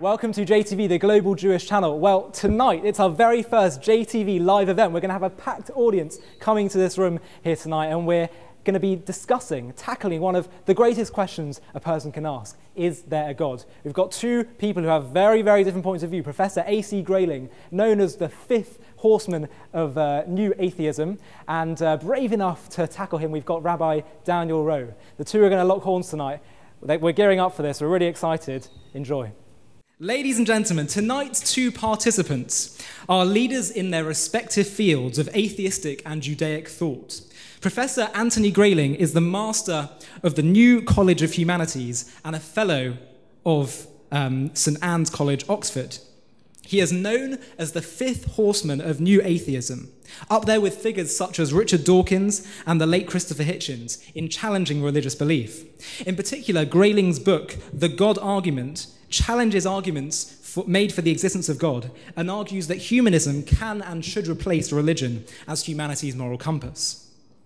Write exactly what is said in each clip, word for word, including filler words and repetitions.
welcome to J T V, the Global Jewish Channel. Well, tonight, it's our very first J T V live event. We're going to have a packed audience coming to this room here tonight, and we're going to be discussing, tackling one of the greatest questions a person can ask. Is there a God? We've got two people who have very, very different points of view. Professor A C Grayling, known as the fifth horseman of uh, new atheism, and uh, brave enough to tackle him, we've got Rabbi Daniel Rowe. The two are going to lock horns tonight. We're gearing up for this. We're really excited. Enjoy. Ladies and gentlemen, tonight's two participants are leaders in their respective fields of atheistic and Judaic thought. Professor Anthony Grayling is the master of the New College of Humanities and a fellow of um, St Anne's College, Oxford. He is known as the fifth horseman of new atheism, up there with figures such as Richard Dawkins and the late Christopher Hitchens in challenging religious belief. In particular, Grayling's book, The God Argument, challenges arguments for, made for the existence of God and argues that humanism can and should replace religion as humanity's moral compass.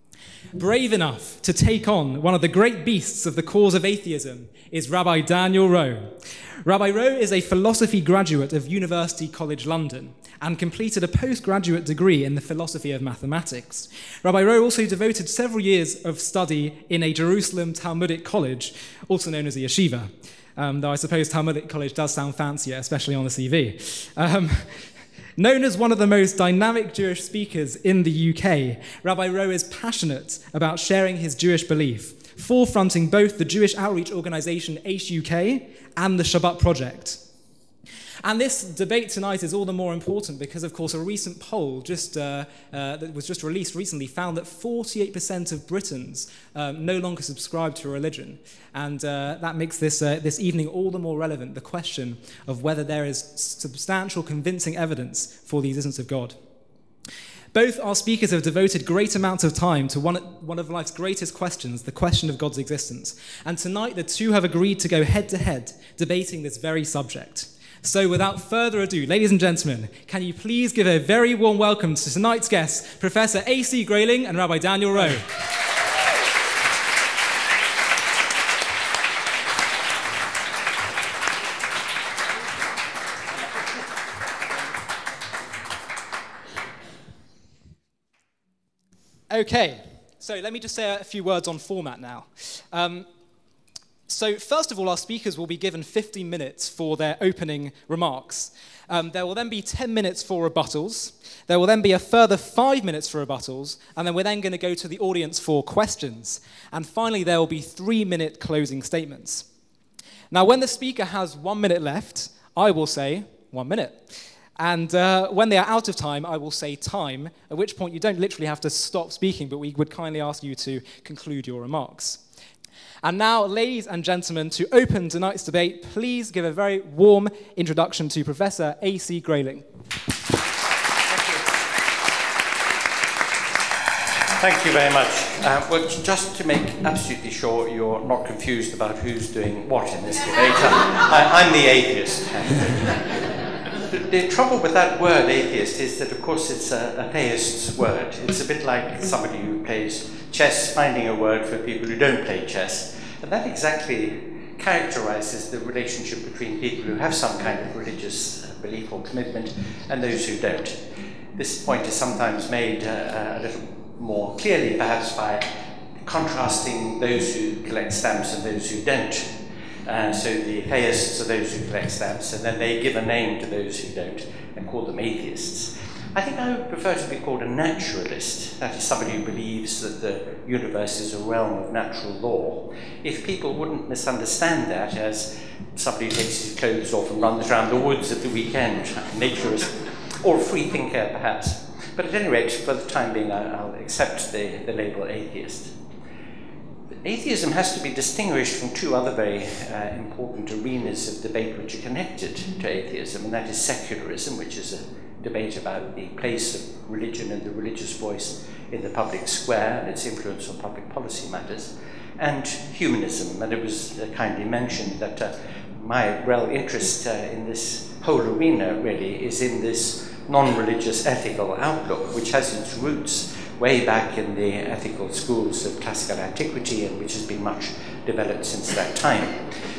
Brave enough to take on one of the great beasts of the cause of atheism is Rabbi Daniel Rowe. Rabbi Rowe is a philosophy graduate of University College London and completed a postgraduate degree in the philosophy of mathematics. Rabbi Rowe also devoted several years of study in a Jerusalem Talmudic college, also known as a yeshiva, um, though I suppose Talmudic college does sound fancier, especially on the C V. Um, Known as one of the most dynamic Jewish speakers in the U K, Rabbi Rowe is passionate about sharing his Jewish belief, forefronting both the Jewish outreach organisation H U K and the Shabbat Project. And this debate tonight is all the more important because, of course, a recent poll just, uh, uh, that was just released recently found that forty-eight percent of Britons um, no longer subscribe to a religion. And uh, that makes this, uh, this evening all the more relevant, the question of whether there is substantial, convincing evidence for the existence of God. Both our speakers have devoted great amounts of time to one, one of life's greatest questions, the question of God's existence. And tonight, the two have agreed to go head-to-head, debating this very subject. So without further ado, ladies and gentlemen, can you please give a very warm welcome to tonight's guests, Professor A C Grayling and Rabbi Daniel Rowe. Okay, so let me just say a few words on format now. Um, So first of all, our speakers will be given fifteen minutes for their opening remarks. Um, there will then be ten minutes for rebuttals. There will then be a further five minutes for rebuttals, and then we're then going to go to the audience for questions. And finally, there will be three-minute closing statements. Now, when the speaker has one minute left, I will say one minute. And uh, when they are out of time, I will say time, at which point you don't literally have to stop speaking, but we would kindly ask you to conclude your remarks. And now, ladies and gentlemen, to open tonight's debate, please give a very warm introduction to Professor A C Grayling. Thank you very much. Uh, well, just to make absolutely sure you're not confused about who's doing what in this debate, I, I'm the atheist. the, the trouble with that word, atheist, is that, of course, it's a, a theist's word. It's a bit like somebody who plays chess, finding a word for people who don't play chess. And that exactly characterizes the relationship between people who have some kind of religious belief or commitment and those who don't. This point is sometimes made uh, a little more clearly, perhaps, by contrasting those who collect stamps and those who don't. Uh, so the theists are those who collect stamps, and then they give a name to those who don't and call them atheists. I think I would prefer to be called a naturalist. That is somebody who believes that the universe is a realm of natural law. If people wouldn't misunderstand that as somebody who takes his clothes off and runs around the woods at the weekend, a naturalist, or a free thinker perhaps. But at any rate, for the time being, I'll accept the, the label atheist. Atheism has to be distinguished from two other very uh, important arenas of debate which are connected to atheism, and that is secularism, which is a debate about the place of religion and the religious voice in the public square and its influence on public policy matters, and humanism. And it was uh, kindly mentioned that uh, my real interest uh, in this whole arena really is in this non-religious ethical outlook, which has its roots way back in the ethical schools of classical antiquity and which has been much developed since that time.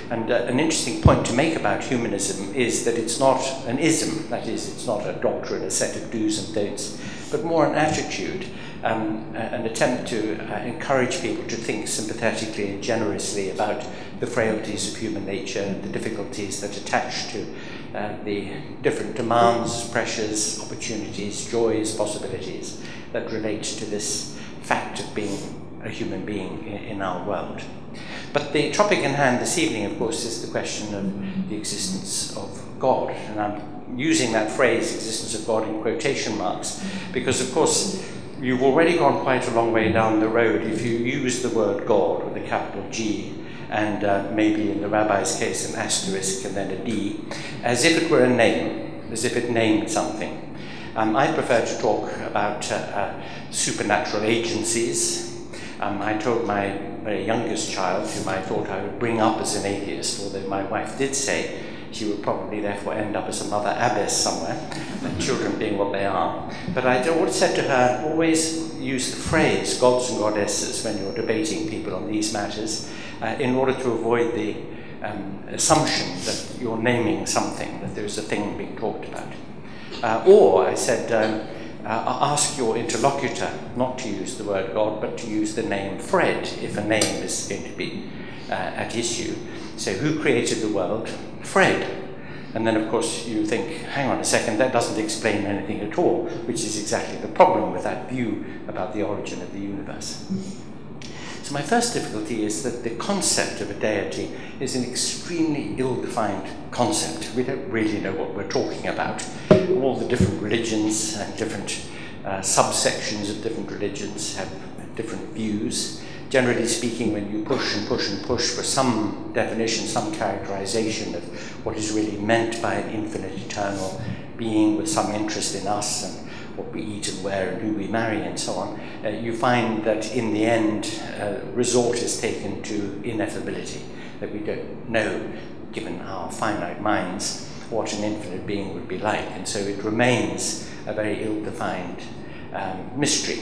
And uh, an interesting point to make about humanism is that it's not an ism, that is, it's not a doctrine, a set of do's and don'ts, but more an attitude, um, an attempt to uh, encourage people to think sympathetically and generously about the frailties of human nature, the difficulties that attach to uh, the different demands, pressures, opportunities, joys, possibilities that relate to this fact of being a human being in, in our world. But the topic in hand this evening, of course, is the question of the existence of God. And I'm using that phrase, existence of God, in quotation marks, because, of course, you've already gone quite a long way down the road if you use the word God with a capital G, and uh, maybe in the rabbi's case an asterisk and then a D, as if it were a name, as if it named something. Um, I prefer to talk about uh, uh, supernatural agencies. Um, I told my very youngest child, whom I thought I would bring up as an atheist, although my wife did say she would probably therefore end up as a mother abbess somewhere, children being what they are. But I always said to her, always use the phrase gods and goddesses when you're debating people on these matters, uh, in order to avoid the um, assumption that you're naming something, that there's a thing being talked about. Uh, or, I said, um, uh, ask your interlocutor not to use the word God, but to use the name Fred, if a name is going to be uh, at issue. So, who created the world? Fred. And then, of course, you think, hang on a second, that doesn't explain anything at all, which is exactly the problem with that view about the origin of the universe. So my first difficulty is that the concept of a deity is an extremely ill-defined concept. We don't really know what we're talking about. All the different religions and different uh, subsections of different religions have different views. Generally speaking, when you push and push and push for some definition, some characterization of what is really meant by an infinite, eternal being with some interest in us and what we eat and wear and who we marry and so on, uh, you find that in the end, uh, resort is taken to ineffability, that we don't know, given our finite minds, what an infinite being would be like. And so it remains a very ill-defined um, mystery.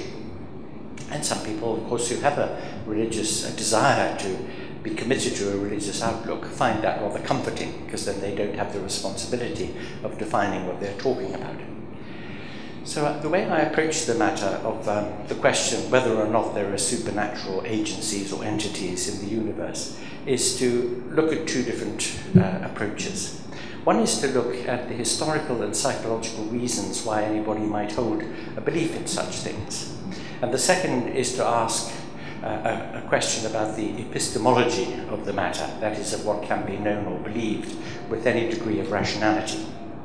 And some people, of course, who have a religious a desire to be committed to a religious outlook find that rather comforting, because then they don't have the responsibility of defining what they're talking about. So uh, the way I approach the matter of um, the question whether or not there are supernatural agencies or entities in the universe is to look at two different uh, approaches. One is to look at the historical and psychological reasons why anybody might hold a belief in such things. And the second is to ask uh, a, a question about the epistemology of the matter, that is, of what can be known or believed with any degree of rationality.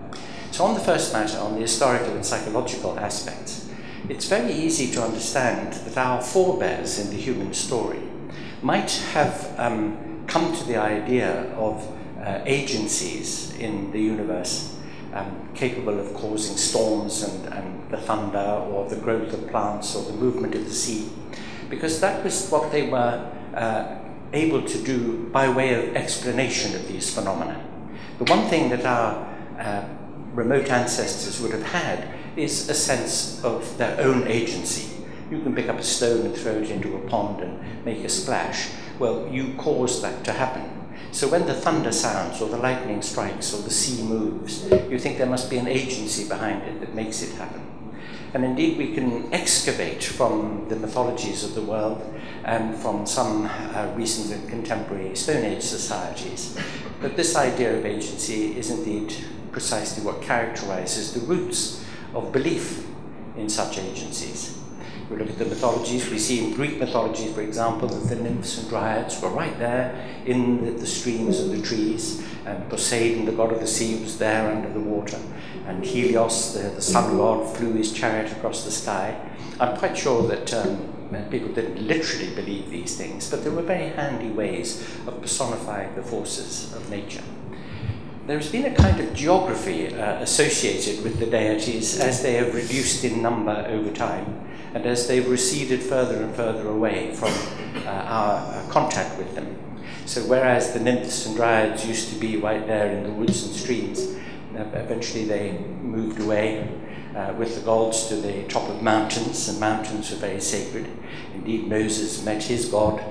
So on the first matter, on the historical and psychological aspects, it's very easy to understand that our forebears in the human story might have um, come to the idea of uh, agencies in the universe um, capable of causing storms and, and the thunder, or the growth of plants, or the movement of the sea, because that was what they were uh, able to do by way of explanation of these phenomena. The one thing that our uh, remote ancestors would have had is a sense of their own agency. You can pick up a stone and throw it into a pond and make a splash. Well, you caused that to happen. So when the thunder sounds, or the lightning strikes, or the sea moves, you think there must be an agency behind it that makes it happen. And indeed, we can excavate from the mythologies of the world and from some uh, recent and contemporary Stone Age societies that this idea of agency is indeed precisely what characterizes the roots of belief in such agencies. We look at the mythologies, we see in Greek mythology, for example, that the nymphs and dryads were right there in the, the streams and the trees, and Poseidon, the god of the sea, was there under the water, and Helios, the, the sun god, flew his chariot across the sky. I'm quite sure that um, people didn't literally believe these things, but there were very handy ways of personifying the forces of nature. There's been a kind of geography uh, associated with the deities as they have reduced in number over time, and as they've receded further and further away from uh, our uh, contact with them. So whereas the nymphs and dryads used to be right there in the woods and streams, uh, eventually they moved away uh, with the gods to the top of mountains, and mountains were very sacred. Indeed, Moses met his God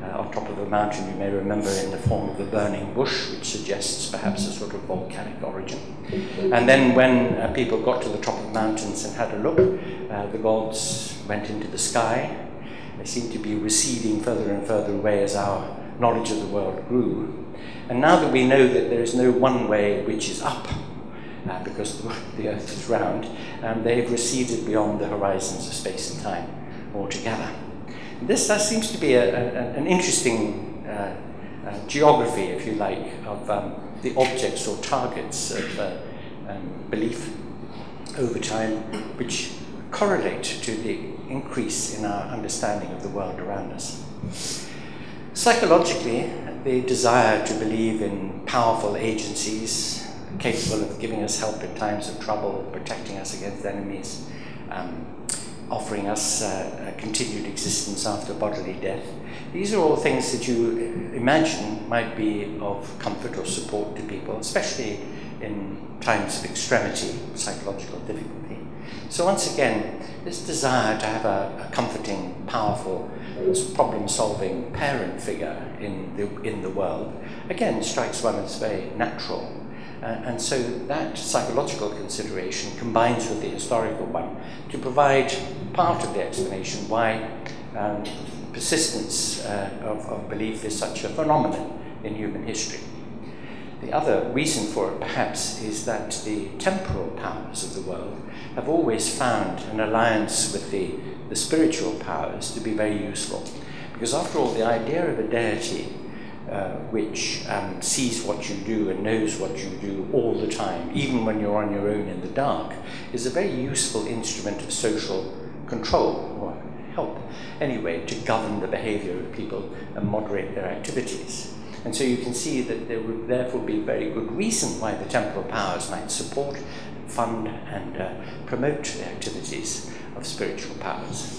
uh, on top of a mountain, you may remember, in the form of a burning bush, which suggests perhaps a sort of volcanic origin. And then when uh, people got to the top of the mountains and had a look, uh, the gods went into the sky. They seemed to be receding further and further away as our knowledge of the world grew. And now that we know that there is no one way which is up, uh, because the, the Earth is round, um, they've receded beyond the horizons of space and time altogether. This uh, seems to be a, a, an interesting uh, uh, geography, if you like, of um, the objects or targets of uh, um, belief over time, which correlate to the increase in our understanding of the world around us. Psychologically, the desire to believe in powerful agencies capable of giving us help in times of trouble, protecting us against enemies, um, offering us uh, a continued existence after bodily death. These are all things that you imagine might be of comfort or support to people, especially in times of extremity, psychological difficulty. So once again, this desire to have a, a comforting, powerful, problem-solving parent figure in the, in the world, again, strikes one as very natural. Uh, and so that psychological consideration combines with the historical one to provide part of the explanation why um, persistence uh, of, of belief is such a phenomenon in human history. The other reason for it, perhaps, is that the temporal powers of the world have always found an alliance with the, the spiritual powers to be very useful. Because after all, the idea of a deity Uh, which um, sees what you do and knows what you do all the time, even when you're on your own in the dark, is a very useful instrument of social control, or help anyway, to govern the behavior of people and moderate their activities. And so you can see that there would therefore be very good reason why the temporal powers might support, fund, and uh, promote the activities of spiritual powers.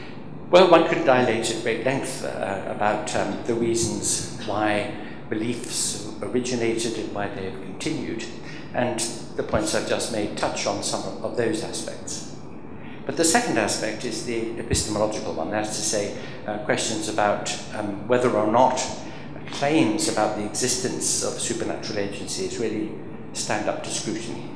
Well, one could dilate at great length uh, about um, the reasons why beliefs originated and why they have continued, and the points I've just made touch on some of, of those aspects. But the second aspect is the epistemological one, that's to say, uh, questions about um, whether or not claims about the existence of supernatural agencies really stand up to scrutiny.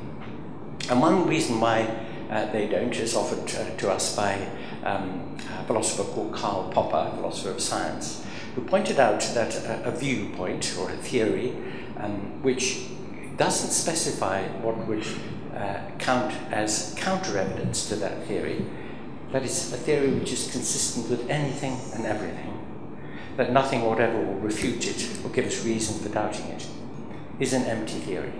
And one reason why uh, they don't is offered uh, to us by um, a philosopher called Karl Popper, philosopher of science, who pointed out that a, a viewpoint or a theory um, which doesn't specify what would uh, count as counter-evidence to that theory, that is, a theory which is consistent with anything and everything, that nothing whatever will refute it or give us reason for doubting it, is an empty theory.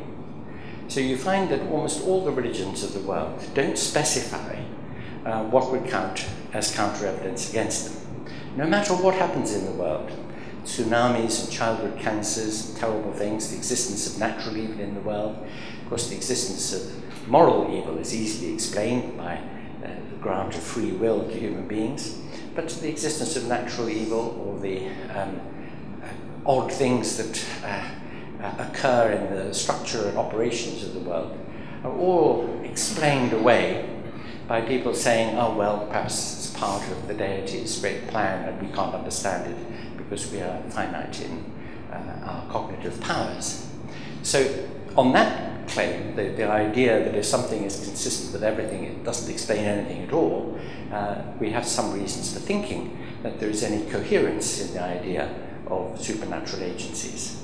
So you find that almost all the religions of the world don't specify uh, what would count as counter-evidence against them. No matter what happens in the world, tsunamis and childhood cancers, and terrible things, the existence of natural evil in the world, of course the existence of moral evil is easily explained by uh, the grant of free will to human beings, but the existence of natural evil or the um, uh, odd things that uh, uh, occur in the structure and operations of the world are all explained away by people saying, oh well, perhaps it's part of the deity's great plan and we can't understand it because we are finite in uh, our cognitive powers. So on that claim, the, the idea that if something is consistent with everything, it doesn't explain anything at all, uh, we have some reasons for thinking that there is any coherence in the idea of supernatural agencies.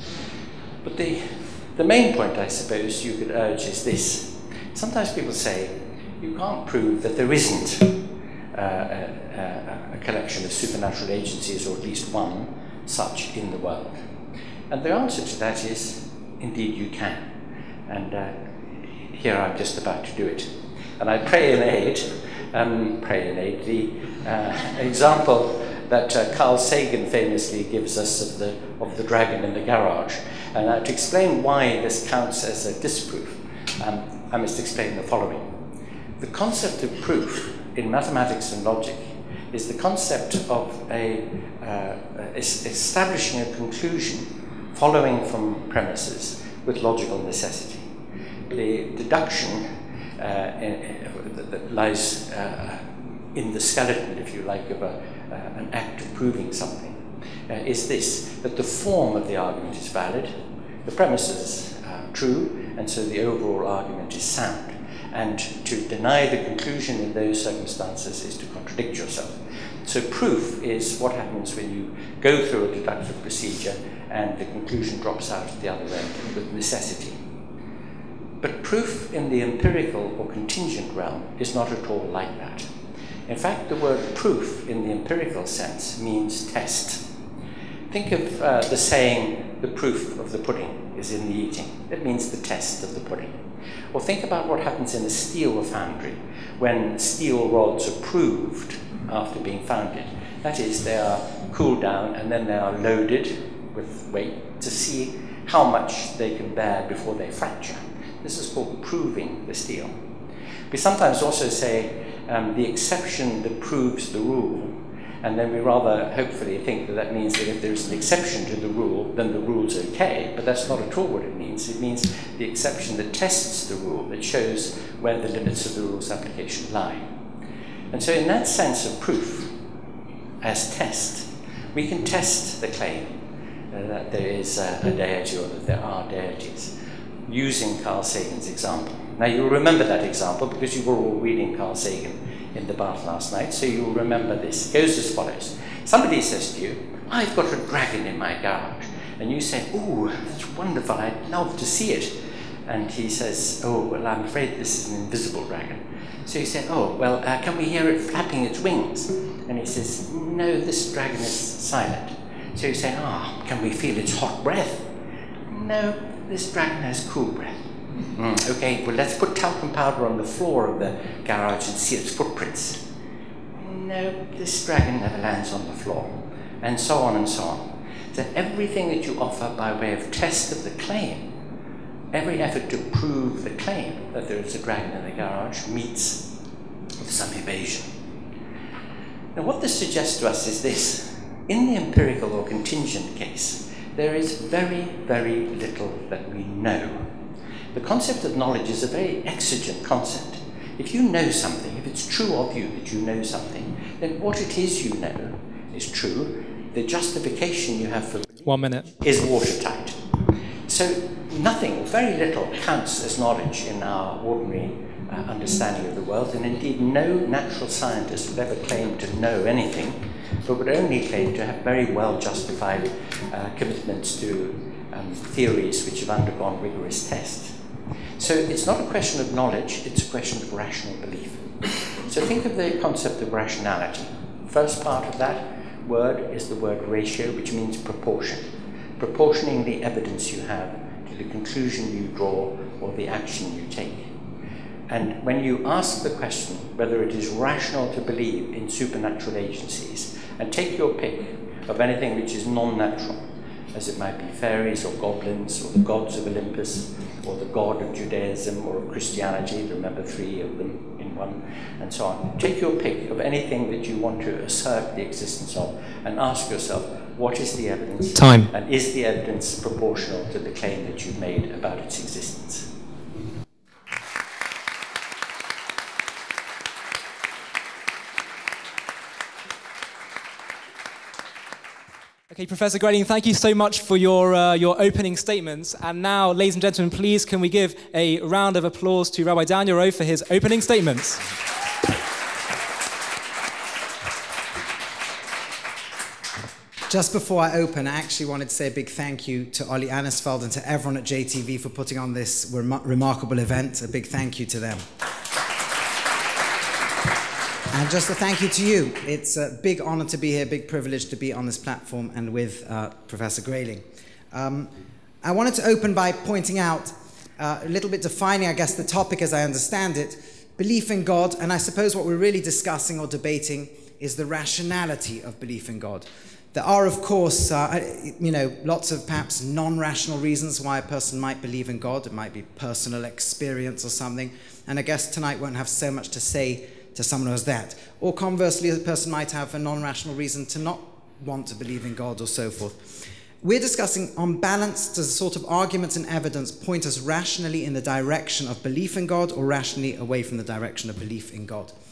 But the, the main point, I suppose, you could urge is this. Sometimes people say, you can't prove that there isn't uh, a, a, a collection of supernatural agencies, or at least one such in the world. And the answer to that is, indeed you can. And uh, here I'm just about to do it. And I pray in aid, um, pray in aid, the uh, example that uh, Carl Sagan famously gives us of the, of the dragon in the garage. And uh, to explain why this counts as a disproof, um, I must explain the following. The concept of proof in mathematics and logic is the concept of a, uh, establishing a conclusion following from premises with logical necessity. The deduction uh, in, that lies uh, in the skeleton, if you like, of a, uh, an act of proving something uh, is this, that the form of the argument is valid, the premises are true, and so the overall argument is sound. And to deny the conclusion in those circumstances is to contradict yourself. So proof is what happens when you go through a deductive procedure and the conclusion drops out at the other end with necessity. But proof in the empirical or contingent realm is not at all like that. In fact, the word proof in the empirical sense means test. Think of uh, the saying, the proof of the pudding is in the eating. That means the test of the pudding. Or think about what happens in a steel foundry when steel rods are proved after being founded. That is, they are cooled down and then they are loaded with weight to see how much they can bear before they fracture. This is called proving the steel. We sometimes also say um, the exception that proves the rule, and then we rather hopefully think that that means that if there's an exception to the rule, then the rule's okay, but that's not at all what it means. It means the exception that tests the rule, that shows where the limits of the rule's application lie. And so in that sense of proof, as test, we can test the claim uh, that there is uh, a deity or that there are deities, using Carl Sagan's example. Now you'll remember that example because you were all reading Carl Sagan in the bath last night, so you'll remember this. It goes as follows. Somebody says to you, I've got a dragon in my garage. And you say, ooh, that's wonderful, I'd love to see it. And he says, oh, well, I'm afraid this is an invisible dragon. So you say, oh, well, uh, can we hear it flapping its wings? And he says, no, this dragon is silent. So you say, ah, oh, can we feel its hot breath? No, this dragon has cool breath. Mm, okay, well, let's put talcum powder on the floor of the garage and see its footprints. No, this dragon never lands on the floor. And so on and so on. So everything that you offer by way of test of the claim, every effort to prove the claim that there is a dragon in the garage meets with some evasion. Now what this suggests to us is this. In the empirical or contingent case, there is very, very little that we know. The concept of knowledge is a very exigent concept. If you know something, if it's true of you that you know something, then what it is you know is true. The justification you have for One minute. is watertight. So nothing, very little, counts as knowledge in our ordinary uh, understanding of the world, and indeed no natural scientist would ever claim to know anything, but would only claim to have very well justified uh, commitments to um, theories which have undergone rigorous tests. So it's not a question of knowledge, it's a question of rational belief. So think of the concept of rationality. First part of that word is the word ratio, which means proportion. Proportioning the evidence you have to the conclusion you draw or the action you take. And when you ask the question whether it is rational to believe in supernatural agencies, and take your pick of anything which is non-natural, as it might be fairies or goblins or the gods of Olympus or the god of Judaism or of Christianity, remember three of them in one, and so on. Take your pick of anything that you want to assert the existence of and ask yourself, what is the evidence? Time. And is the evidence proportional to the claim that you've made about its existence? Okay, Professor Grayling, thank you so much for your, uh, your opening statements. And now, ladies and gentlemen, please can we give a round of applause to Rabbi Daniel Rowe for his opening statements. Just before I open, I actually wanted to say a big thank you to Ollie Annisfeld and to everyone at J T V for putting on this rem remarkable event. A big thank you to them. And just a thank you to you. It's a big honor to be here, big privilege to be on this platform and with uh, Professor Grayling. Um, I wanted to open by pointing out, uh, a little bit defining, I guess, the topic as I understand it, belief in God, and I suppose what we're really discussing or debating is the rationality of belief in God. There are, of course, uh, you know, lots of perhaps non-rational reasons why a person might believe in God. It might be personal experience or something, and I guess tonight won't have so much to say to someone who has that. Or conversely, a person might have a non-rational reason to not want to believe in God or so forth. We're discussing, on balance, does the sort of arguments and evidence point us rationally in the direction of belief in God or rationally away from the direction of belief in God?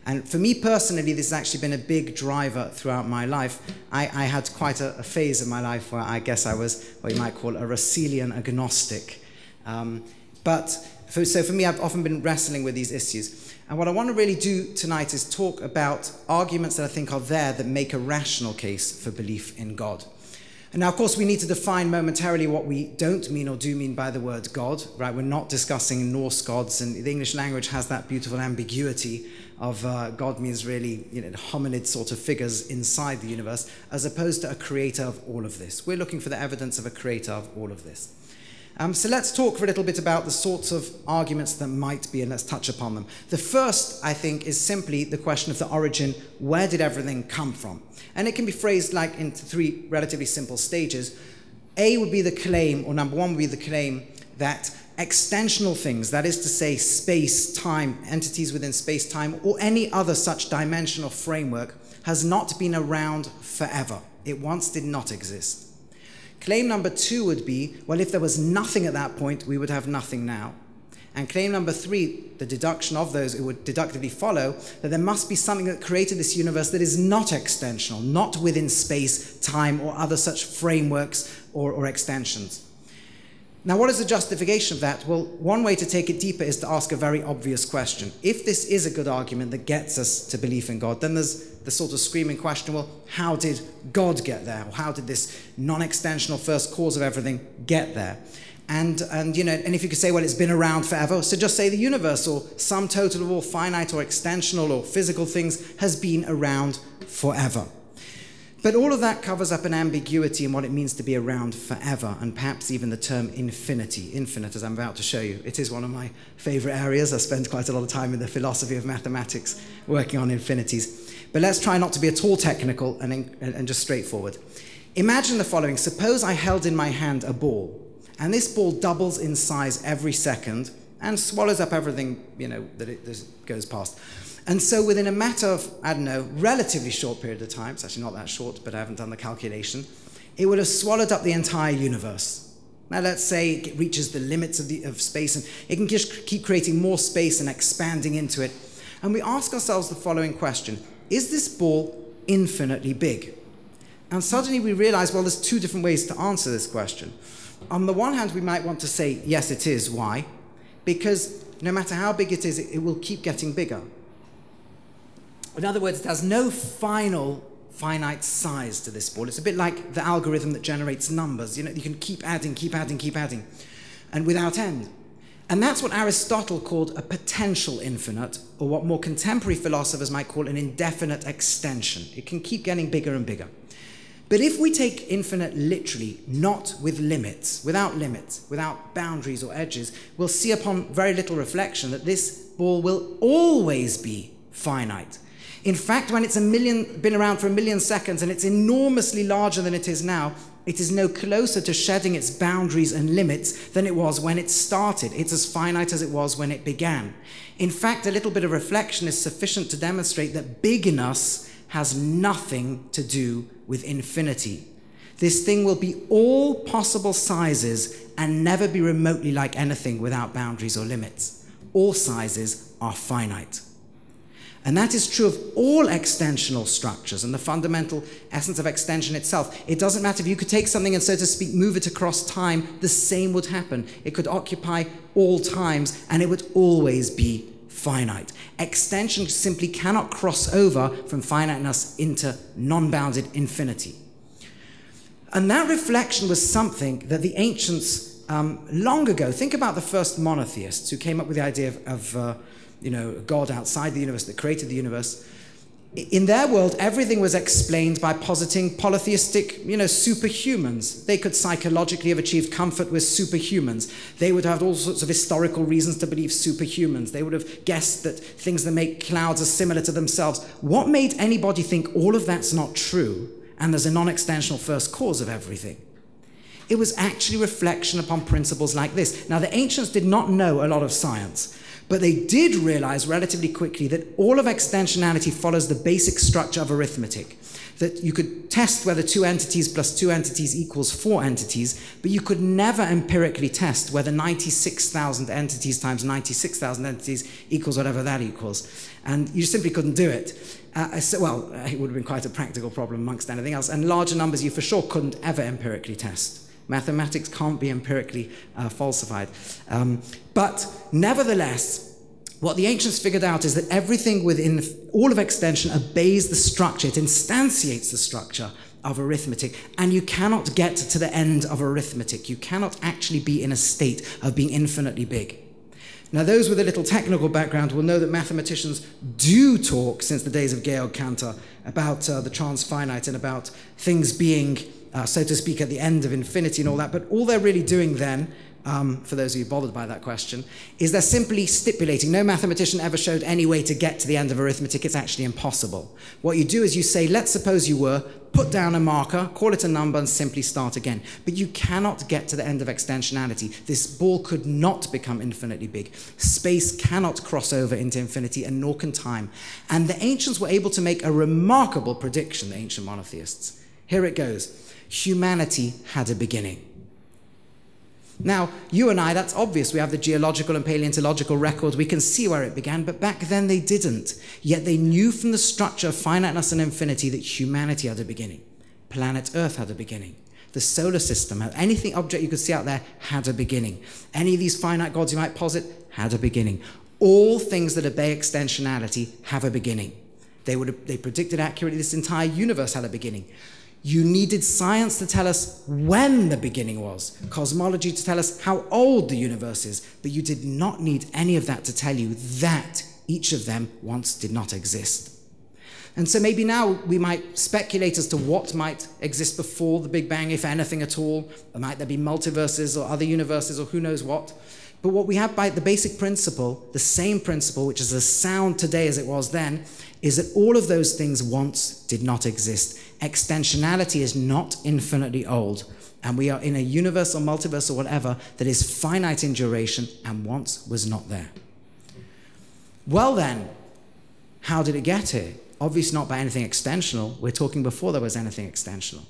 And for me personally, this has actually been a big driver throughout my life. I, I had quite a, a phase in my life where I guess I was what you might call a Russellian agnostic. Um, but for, so for me, I've often been wrestling with these issues. And what I want to really do tonight is talk about arguments that I think are there that make a rational case for belief in God. And now, of course, we need to define momentarily what we don't mean or do mean by the word God, right? We're not discussing Norse gods, and the English language has that beautiful ambiguity of uh, God means really, you know, hominid sort of figures inside the universe, as opposed to a creator of all of this. We're looking for the evidence of a creator of all of this. Um, so let's talk for a little bit about the sorts of arguments that might be, and let's touch upon them. The first, I think, is simply the question of the origin. Where did everything come from? And it can be phrased like into three relatively simple stages. A would be the claim, or number one would be the claim that extensional things, that is to say space, time, entities within space, time, or any other such dimensional framework has not been around forever. It once did not exist. Claim number two would be, well, if there was nothing at that point, we would have nothing now. And claim number three, the deduction of those, it would deductively follow that there must be something that created this universe that is not extensional, not within space, time, or other such frameworks or, or extensions. Now, what is the justification of that? Well, one way to take it deeper is to ask a very obvious question. If this is a good argument that gets us to belief in God, then there's the sort of screaming question, well, how did God get there? Or how did this non-extensional first cause of everything get there? And, and, you know, and if you could say, well, it's been around forever, so just say the universe or some total of all finite or extensional or physical things has been around forever. But all of that covers up an ambiguity in what it means to be around forever, and perhaps even the term infinity, infinite, as I'm about to show you. It is one of my favorite areas. I spend quite a lot of time in the philosophy of mathematics working on infinities. But let's try not to be at all technical and, and just straightforward. Imagine the following. Suppose I held in my hand a ball, and this ball doubles in size every second and swallows up everything, you know, that it that goes past. And so within a matter of, I don't know, relatively short period of time, it's actually not that short, but I haven't done the calculation, it would have swallowed up the entire universe. Now let's say it reaches the limits of, the, of space, and it can just keep creating more space and expanding into it. And we ask ourselves the following question: is this ball infinitely big? And suddenly we realize, well, there's two different ways to answer this question. On the one hand, we might want to say, yes, it is. Why? Because no matter how big it is, it, it will keep getting bigger. In other words, it has no final, finite size to this ball. It's a bit like the algorithm that generates numbers. You know, you can keep adding, keep adding, keep adding, and without end. And that's what Aristotle called a potential infinite, or what more contemporary philosophers might call an indefinite extension. It can keep getting bigger and bigger. But if we take infinite literally, not with limits, without limits, without boundaries or edges, we'll see upon very little reflection that this ball will always be finite. In fact, when it's a million, been around for a million seconds and it's enormously larger than it is now, it is no closer to shedding its boundaries and limits than it was when it started. It's as finite as it was when it began. In fact, a little bit of reflection is sufficient to demonstrate that bigness has nothing to do with infinity. This thing will be all possible sizes and never be remotely like anything without boundaries or limits. All sizes are finite. And that is true of all extensional structures and the fundamental essence of extension itself. It doesn't matter if you could take something and, so to speak, move it across time, the same would happen. It could occupy all times and it would always be finite. Extension simply cannot cross over from finiteness into non-bounded infinity. And that reflection was something that the ancients, um, long ago, think about the first monotheists who came up with the idea of, of uh, you know, God outside the universe that created the universe. In their world, everything was explained by positing polytheistic, you know, superhumans. They could psychologically have achieved comfort with superhumans. They would have all sorts of historical reasons to believe superhumans. They would have guessed that things that make clouds are similar to themselves. What made anybody think all of that's not true and there's a non-extensional first cause of everything? It was actually reflection upon principles like this. Now, the ancients did not know a lot of science, But they did realize relatively quickly that all of extensionality follows the basic structure of arithmetic. That you could test whether two entities plus two entities equals four entities, but you could never empirically test whether ninety-six thousand entities times ninety-six thousand entities equals whatever that equals. And you simply couldn't do it. Uh, so, well, it would have been quite a practical problem amongst anything else. And larger numbers you for sure couldn't ever empirically test. Mathematics can't be empirically uh, falsified. Um, but nevertheless, what the ancients figured out is that everything within all of extension obeys the structure. It instantiates the structure of arithmetic, and you cannot get to the end of arithmetic. You cannot actually be in a state of being infinitely big. Now, those with a little technical background will know that mathematicians do talk, since the days of Georg Cantor, about uh, the transfinite and about things being, uh, so to speak, at the end of infinity and all that, but all they're really doing then, Um, for those of you bothered by that question, is they're simply stipulating. No mathematician ever showed any way to get to the end of arithmetic. It's actually impossible. What you do is you say, let's suppose you were, put down a marker, call it a number, and simply start again. But you cannot get to the end of extensionality. This ball could not become infinitely big. Space cannot cross over into infinity, and nor can time. And the ancients were able to make a remarkable prediction, the ancient monotheists. Here it goes. Humanity had a beginning. Now, you and I, that's obvious. We have the geological and paleontological records. We can see where it began, but back then they didn't. Yet they knew from the structure of finiteness and infinity that humanity had a beginning. Planet Earth had a beginning. The solar system, anything object you could see out there had a beginning. Any of these finite gods you might posit had a beginning. All things that obey extensionality have a beginning. They, would have, they predicted accurately this entire universe had a beginning. You needed science to tell us when the beginning was, cosmology to tell us how old the universe is, but you did not need any of that to tell you that each of them once did not exist. And so maybe now we might speculate as to what might exist before the Big Bang, if anything at all. Or might there be multiverses or other universes or who knows what? But what we have by the basic principle, the same principle, which is as sound today as it was then, is that all of those things once did not exist. Extensionality is not infinitely old, and we are in a universe or multiverse or whatever that is finite in duration and once was not there. Well then, how did it get here? Obviously not by anything extensional. We're talking before there was anything extensional.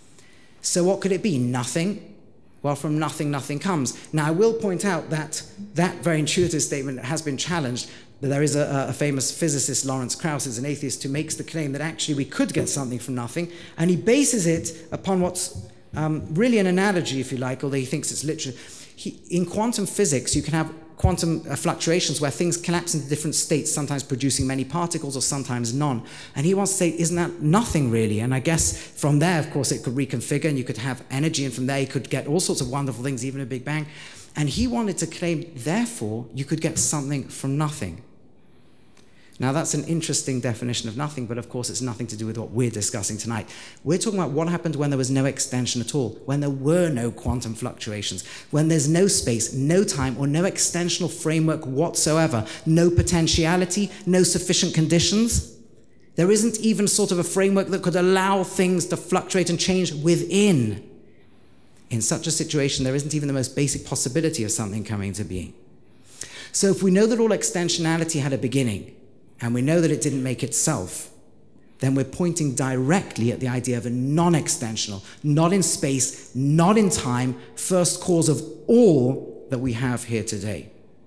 So what could it be? Nothing? Well, from nothing, nothing comes. Now, I will point out that that very intuitive statement has been challenged. There is a, a famous physicist, Lawrence Krauss, who's an atheist, who makes the claim that actually we could get something from nothing, and he bases it upon what's um, really an analogy, if you like, although he thinks it's literally. He, in quantum physics, you can have quantum uh, fluctuations where things collapse into different states, sometimes producing many particles or sometimes none. And he wants to say, isn't that nothing really? And I guess from there, of course, it could reconfigure and you could have energy, and from there you could get all sorts of wonderful things, even a Big Bang. And he wanted to claim, therefore, you could get something from nothing. Now, that's an interesting definition of nothing, but of course it's nothing to do with what we're discussing tonight. We're talking about what happened when there was no extension at all, when there were no quantum fluctuations, when there's no space, no time, or no extensional framework whatsoever, no potentiality, no sufficient conditions. There isn't even sort of a framework that could allow things to fluctuate and change within. In such a situation, there isn't even the most basic possibility of something coming to being. So if we know that all extensionality had a beginning, and we know that it didn't make itself, then we're pointing directly at the idea of a non-extensional, not in space, not in time, first cause of all that we have here today.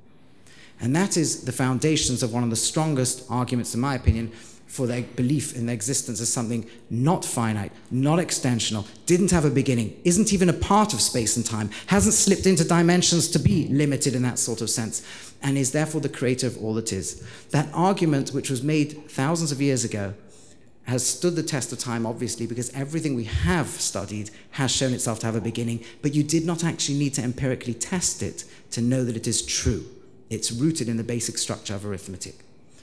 And that is the foundations of one of the strongest arguments, in my opinion, for their belief in their existence as something not finite, not extensional, didn't have a beginning, isn't even a part of space and time, hasn't slipped into dimensions to be limited in that sort of sense, and is therefore the creator of all that is. That argument, which was made thousands of years ago, has stood the test of time, obviously, because everything we have studied has shown itself to have a beginning, but you did not actually need to empirically test it to know that it is true. It's rooted in the basic structure of arithmetic.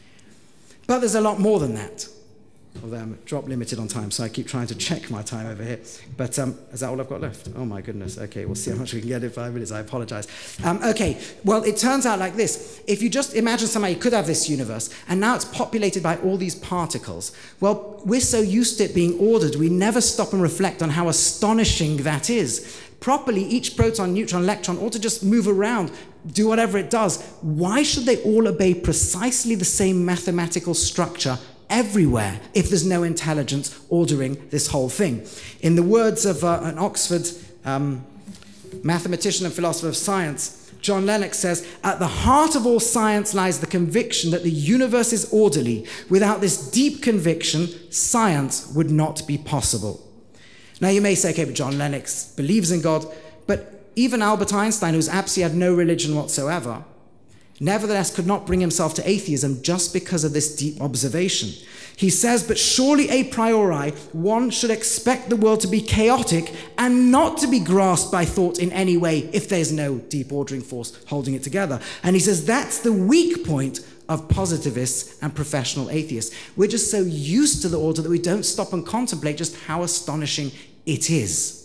But there's a lot more than that. Although I'm drop limited on time, so I keep trying to check my time over here. But um, is that all I've got left? Oh my goodness. Okay, we'll see how much we can get in five minutes. I apologize. Um, okay, well, it turns out like this. If you just imagine somebody could have this universe, and now it's populated by all these particles. Well, we're so used to it being ordered, we never stop and reflect on how astonishing that is. Properly, each proton, neutron, electron ought to just move around, do whatever it does. Why should they all obey precisely the same mathematical structure everywhere if there's no intelligence ordering this whole thing? In the words of uh, an Oxford um, mathematician and philosopher of science, John Lennox says, "At the heart of all science lies the conviction that the universe is orderly. Without this deep conviction, science would not be possible." Now you may say, okay, but John Lennox believes in God, but even Albert Einstein, who's absolutely had no religion whatsoever, nevertheless could not bring himself to atheism just because of this deep observation. He says, "But surely a priori, one should expect the world to be chaotic and not to be grasped by thought in any way if there's no deep ordering force holding it together." And he says that's the weak point of positivists and professional atheists. We're just so used to the order that we don't stop and contemplate just how astonishing it is.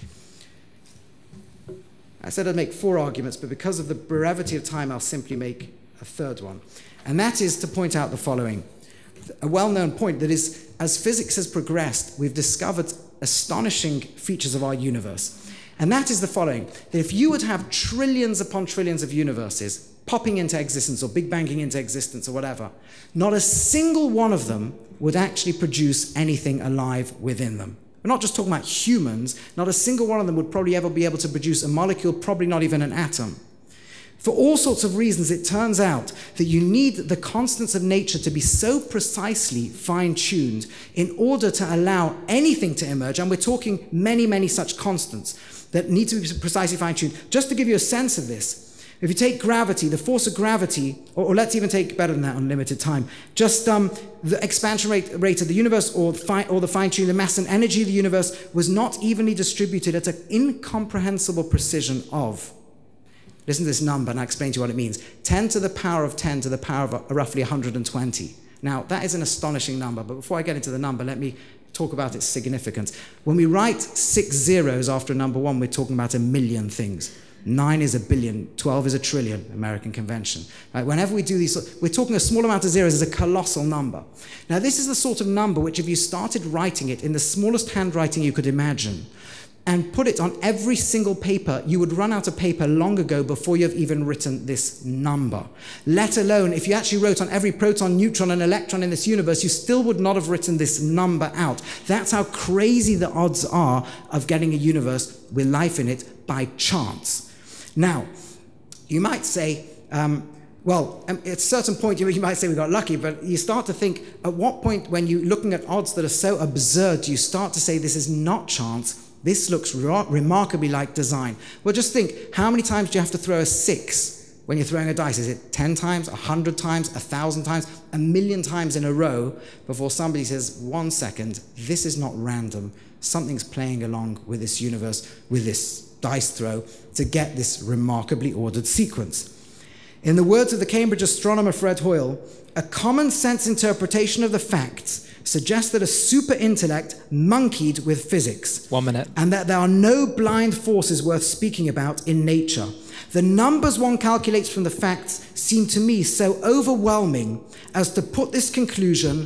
I said I'd make four arguments, but because of the brevity of time, I'll simply make a third one. And that is to point out the following. A well-known point that is, as physics has progressed, we've discovered astonishing features of our universe. And that is the following, that if you would have trillions upon trillions of universes popping into existence or big banging into existence or whatever, not a single one of them would actually produce anything alive within them. We're not just talking about humans, not a single one of them would probably ever be able to produce a molecule, probably not even an atom. For all sorts of reasons, it turns out that you need the constants of nature to be so precisely fine-tuned in order to allow anything to emerge, and we're talking many, many such constants that need to be precisely fine-tuned. Just to give you a sense of this, if you take gravity, the force of gravity, or, or let's even take better than that on limited time, just um, the expansion rate, rate of the universe or, fi or the fine-tuning, the mass and energy of the universe was not evenly distributed at an incomprehensible precision of, listen to this number and I'll explain to you what it means, ten to the power of ten to the power of roughly one hundred twenty. Now, that is an astonishing number, but before I get into the number, let me talk about its significance. When we write six zeros after a number one, we're talking about a million things. Nine is a billion, twelve is a trillion, American convention. Right? Whenever we do these, we're talking a small amount of zeros is a colossal number. Now, this is the sort of number which, if you started writing it in the smallest handwriting you could imagine, and put it on every single paper, you would run out of paper long ago before you've even written this number. Let alone, if you actually wrote on every proton, neutron, and electron in this universe, you still would not have written this number out. That's how crazy the odds are of getting a universe with life in it by chance. Now, you might say, um, well, at a certain point, you, you might say we got lucky, but you start to think, at what point when you're looking at odds that are so absurd, do you start to say this is not chance, this looks re remarkably like design? Well, just think, how many times do you have to throw a six when you're throwing a dice? Is it ten times, a hundred times, a thousand times, a million times in a row before somebody says, one second, this is not random. Something's playing along with this universe, with this dice throw, to get this remarkably ordered sequence. In the words of the Cambridge astronomer Fred Hoyle, a common sense interpretation of the facts suggests that a super intellect monkeyed with physics. One minute. And that there are no blind forces worth speaking about in nature. The numbers one calculates from the facts seem to me so overwhelming as to put this conclusion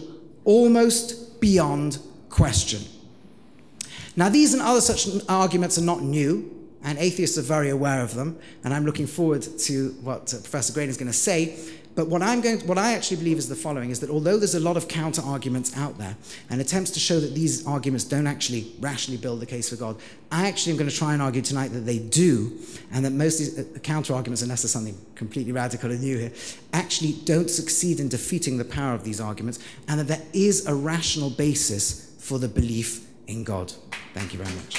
almost beyond question. Now, these and other such arguments are not new, and atheists are very aware of them, and I'm looking forward to what uh, Professor Grayling is going to say. But what, I'm going to, what I actually believe is the following, is that although there's a lot of counter-arguments out there, and attempts to show that these arguments don't actually rationally build the case for God, I actually am going to try and argue tonight that they do, and that most of these uh, counter-arguments, unless there's something completely radical and new here, actually don't succeed in defeating the power of these arguments, and that there is a rational basis for the belief in God. Thank you very much.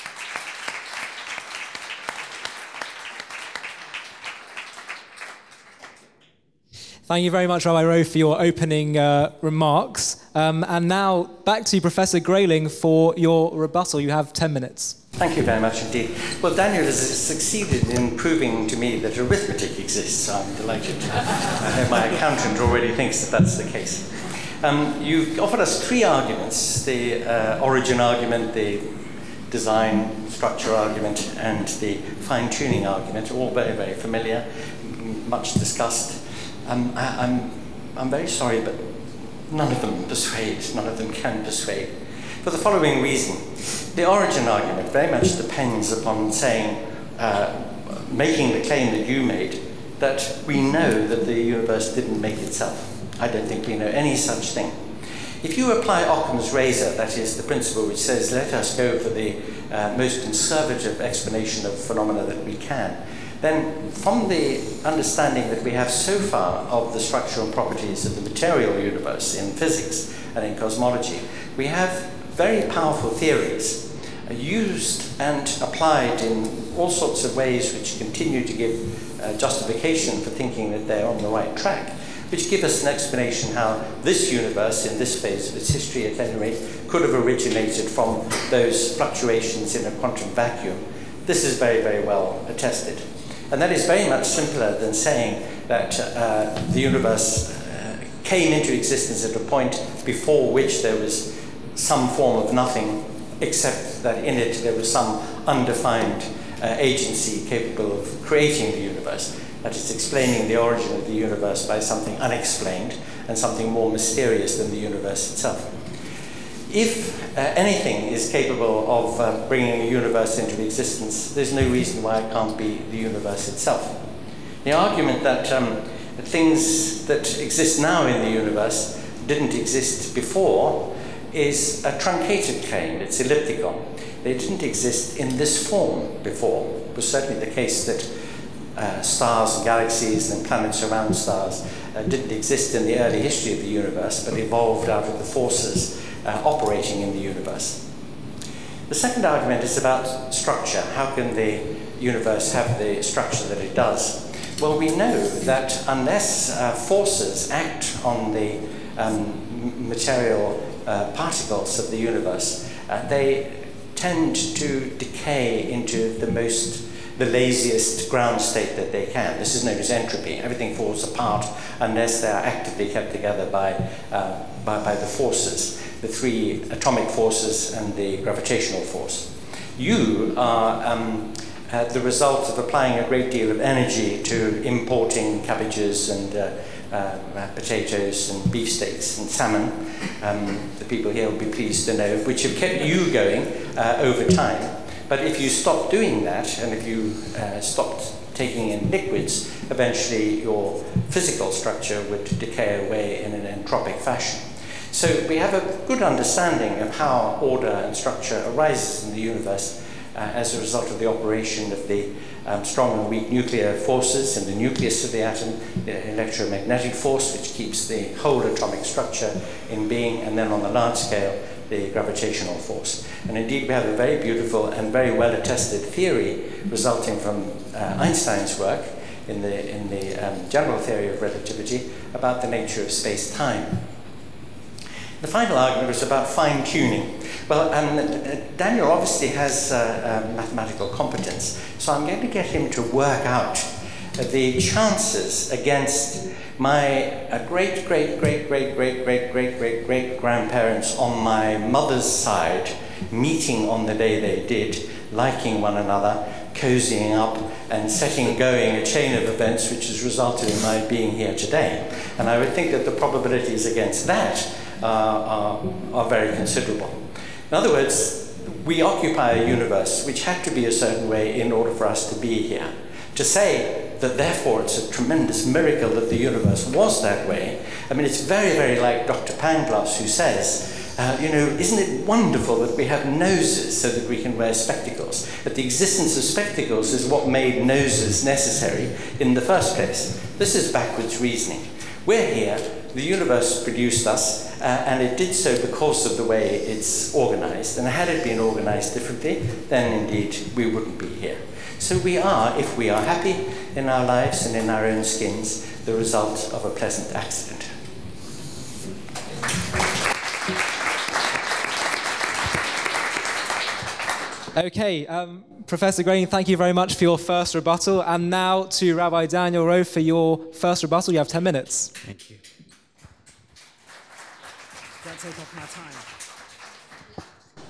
Thank you very much, Rabbi Rowe, for your opening uh, remarks. Um, and now back to Professor Grayling for your rebuttal. You have ten minutes. Thank you very much indeed. Well, Daniel has succeeded in proving to me that arithmetic exists, so I'm delighted. I know my accountant already thinks that that's the case. Um, you've offered us three arguments, the uh, origin argument, the design structure argument, and the fine-tuning argument, all very, very familiar, much discussed. Um, I, I'm, I'm very sorry, but none of them persuade, none of them can persuade. for the following reason. The origin argument very much depends upon saying, uh, making the claim that you made, that we know that the universe didn't make itself. I don't think we know any such thing. If you apply Occam's razor, that is the principle which says let us go for the uh, most conservative explanation of phenomena that we can, then from the understanding that we have so far of the structure and properties of the material universe in physics and in cosmology, we have very powerful theories used and applied in all sorts of ways which continue to give uh, justification for thinking that they're on the right track, which give us an explanation how this universe, in this phase of its history at any rate, could have originated from those fluctuations in a quantum vacuum. This is very, very well attested. And that is very much simpler than saying that uh, the universe uh, came into existence at a point before which there was some form of nothing, except that in it there was some undefined uh, agency capable of creating the universe. That is, explaining the origin of the universe by something unexplained and something more mysterious than the universe itself. If uh, anything is capable of uh, bringing a universe into existence, there's no reason why it can't be the universe itself. The argument that um, things that exist now in the universe didn't exist before is a truncated claim. It's elliptical. They didn't exist in this form before. It was certainly the case that uh, stars and galaxies and planets around stars uh, didn't exist in the early history of the universe, but evolved out of the forces uh, operating in the universe. The second argument is about structure. How can the universe have the structure that it does? Well, we know that unless uh, forces act on the um, material Uh, particles of the universe, uh, they tend to decay into the most, the laziest ground state that they can. This is known as entropy. Everything falls apart unless they are actively kept together by, uh, by, by the forces, the three atomic forces and the gravitational force. You are um, uh, the result of applying a great deal of energy to importing cabbages and uh, Uh, uh, potatoes and beefsteaks and salmon, um, the people here will be pleased to know, which have kept you going uh, over time. But if you stop doing that, and if you uh, stopped taking in liquids, eventually your physical structure would decay away in an entropic fashion. So we have a good understanding of how order and structure arises in the universe uh, as a result of the operation of the Um, strong and weak nuclear forces in the nucleus of the atom, the electromagnetic force which keeps the whole atomic structure in being, and then on the large scale, the gravitational force. And indeed we have a very beautiful and very well attested theory resulting from uh, Einstein's work in the, in the um, general theory of relativity about the nature of space-time. The final argument was about fine-tuning. Well, um, Daniel obviously has uh, uh, mathematical competence, so I'm going to get him to work out uh, the chances against my uh, great, great, great, great, great, great, great, great, great grandparents on my mother's side meeting on the day they did, liking one another, cozying up, and setting going a chain of events which has resulted in my being here today. And I would think that the probabilities against that Uh, are, are very considerable. In other words, we occupy a universe which had to be a certain way in order for us to be here. To say that therefore it's a tremendous miracle that the universe was that way, I mean, it's very, very like Doctor Pangloss, who says, uh, you know, isn't it wonderful that we have noses so that we can wear spectacles? That the existence of spectacles is what made noses necessary in the first place. This is backwards reasoning. We're here, the universe produced us, uh, and it did so because of the way it's organized. And had it been organized differently, then indeed we wouldn't be here. So we are, if we are happy in our lives and in our own skins, the result of a pleasant accident. Okay, um, Professor Grayling, thank you very much for your first rebuttal. And now to Rabbi Daniel Rowe for your first rebuttal. You have ten minutes. Thank you. Don't take off my time.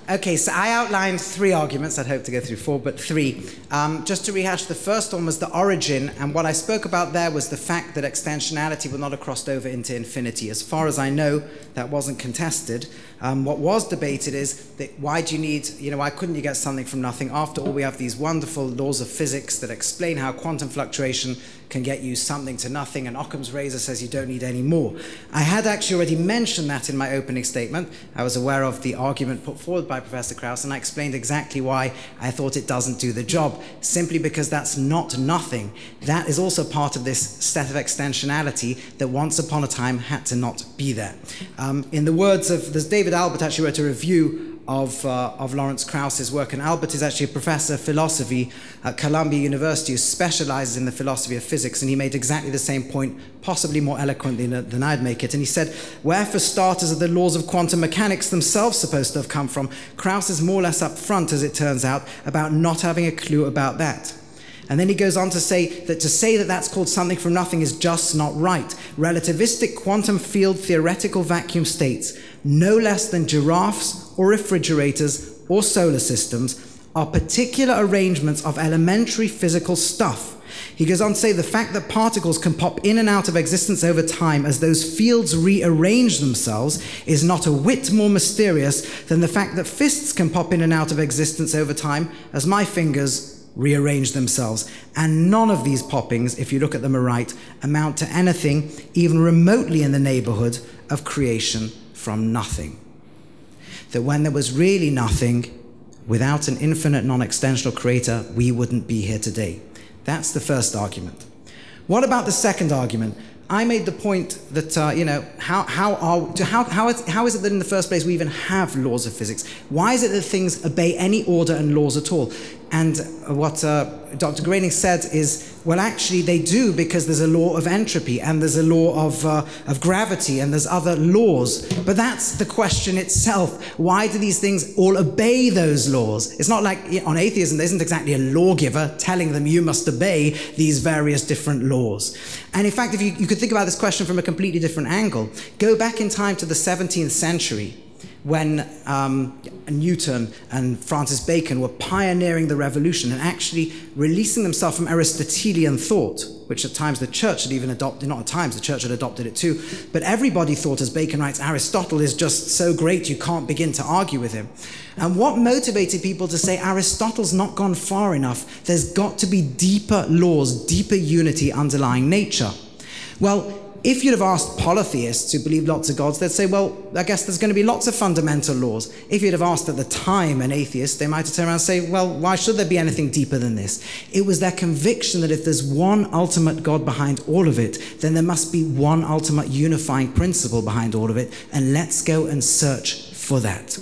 Okay, so I outlined three arguments. I'd hope to go through four, but three. Um, just to rehash, the first one was the origin, and what I spoke about there was the fact that extensionality would not have crossed over into infinity. As far as I know, that wasn't contested. Um, what was debated is that why do you need, you know, why couldn't you get something from nothing? After all, we have these wonderful laws of physics that explain how quantum fluctuation can get you something to nothing, and Occam's razor says you don't need any more. I had actually already mentioned that in my opening statement. I was aware of the argument put forward by Professor Krauss, and I explained exactly why I thought it doesn't do the job, simply because that's not nothing. That is also part of this set of extensionality that once upon a time had to not be there. Um, in the words of, there's David Albert actually wrote a review Of, uh, of Lawrence Krauss's work, and Albert is actually a professor of philosophy at Columbia University who specializes in the philosophy of physics, and he made exactly the same point, possibly more eloquently than, than I'd make it. And he said, where for starters are the laws of quantum mechanics themselves supposed to have come from? Krauss is more or less upfront, as it turns out, about not having a clue about that. And then he goes on to say that to say that that's called something from nothing is just not right. Relativistic quantum field theoretical vacuum states, no less than giraffes or refrigerators or solar systems, are particular arrangements of elementary physical stuff. He goes on to say the fact that particles can pop in and out of existence over time as those fields rearrange themselves is not a whit more mysterious than the fact that fists can pop in and out of existence over time as my fingers rearrange themselves. And none of these poppings, if you look at them aright, amount to anything even remotely in the neighborhood of creation from nothing. That when there was really nothing, without an infinite non-extensional creator, we wouldn't be here today. That's the first argument. What about the second argument? I made the point that, uh, you know, how, how, are, how, how, is, how is it that in the first place we even have laws of physics? Why is it that things obey any order and laws at all? And what uh, Doctor Grayling said is, well, actually they do, because there's a law of entropy, and there's a law of, uh, of gravity, and there's other laws. But that's the question itself. Why do these things all obey those laws? It's not like on atheism, there isn't exactly a lawgiver telling them you must obey these various different laws. And in fact, if you, you could think about this question from a completely different angle, go back in time to the seventeenth century, when um, Newton and Francis Bacon were pioneering the revolution and actually releasing themselves from Aristotelian thought, which at times the church had even adopted, not at times, the church had adopted it too, but everybody thought, as Bacon writes, Aristotle is just so great you can't begin to argue with him. And what motivated people to say Aristotle's not gone far enough? There's got to be deeper laws, deeper unity underlying nature. Well, if you'd have asked polytheists who believe lots of gods, they'd say, well, I guess there's going to be lots of fundamental laws. If you'd have asked at the time an atheist, they might have turned around and say, well, why should there be anything deeper than this? It was their conviction that if there's one ultimate God behind all of it, then there must be one ultimate unifying principle behind all of it, and let's go and search for that.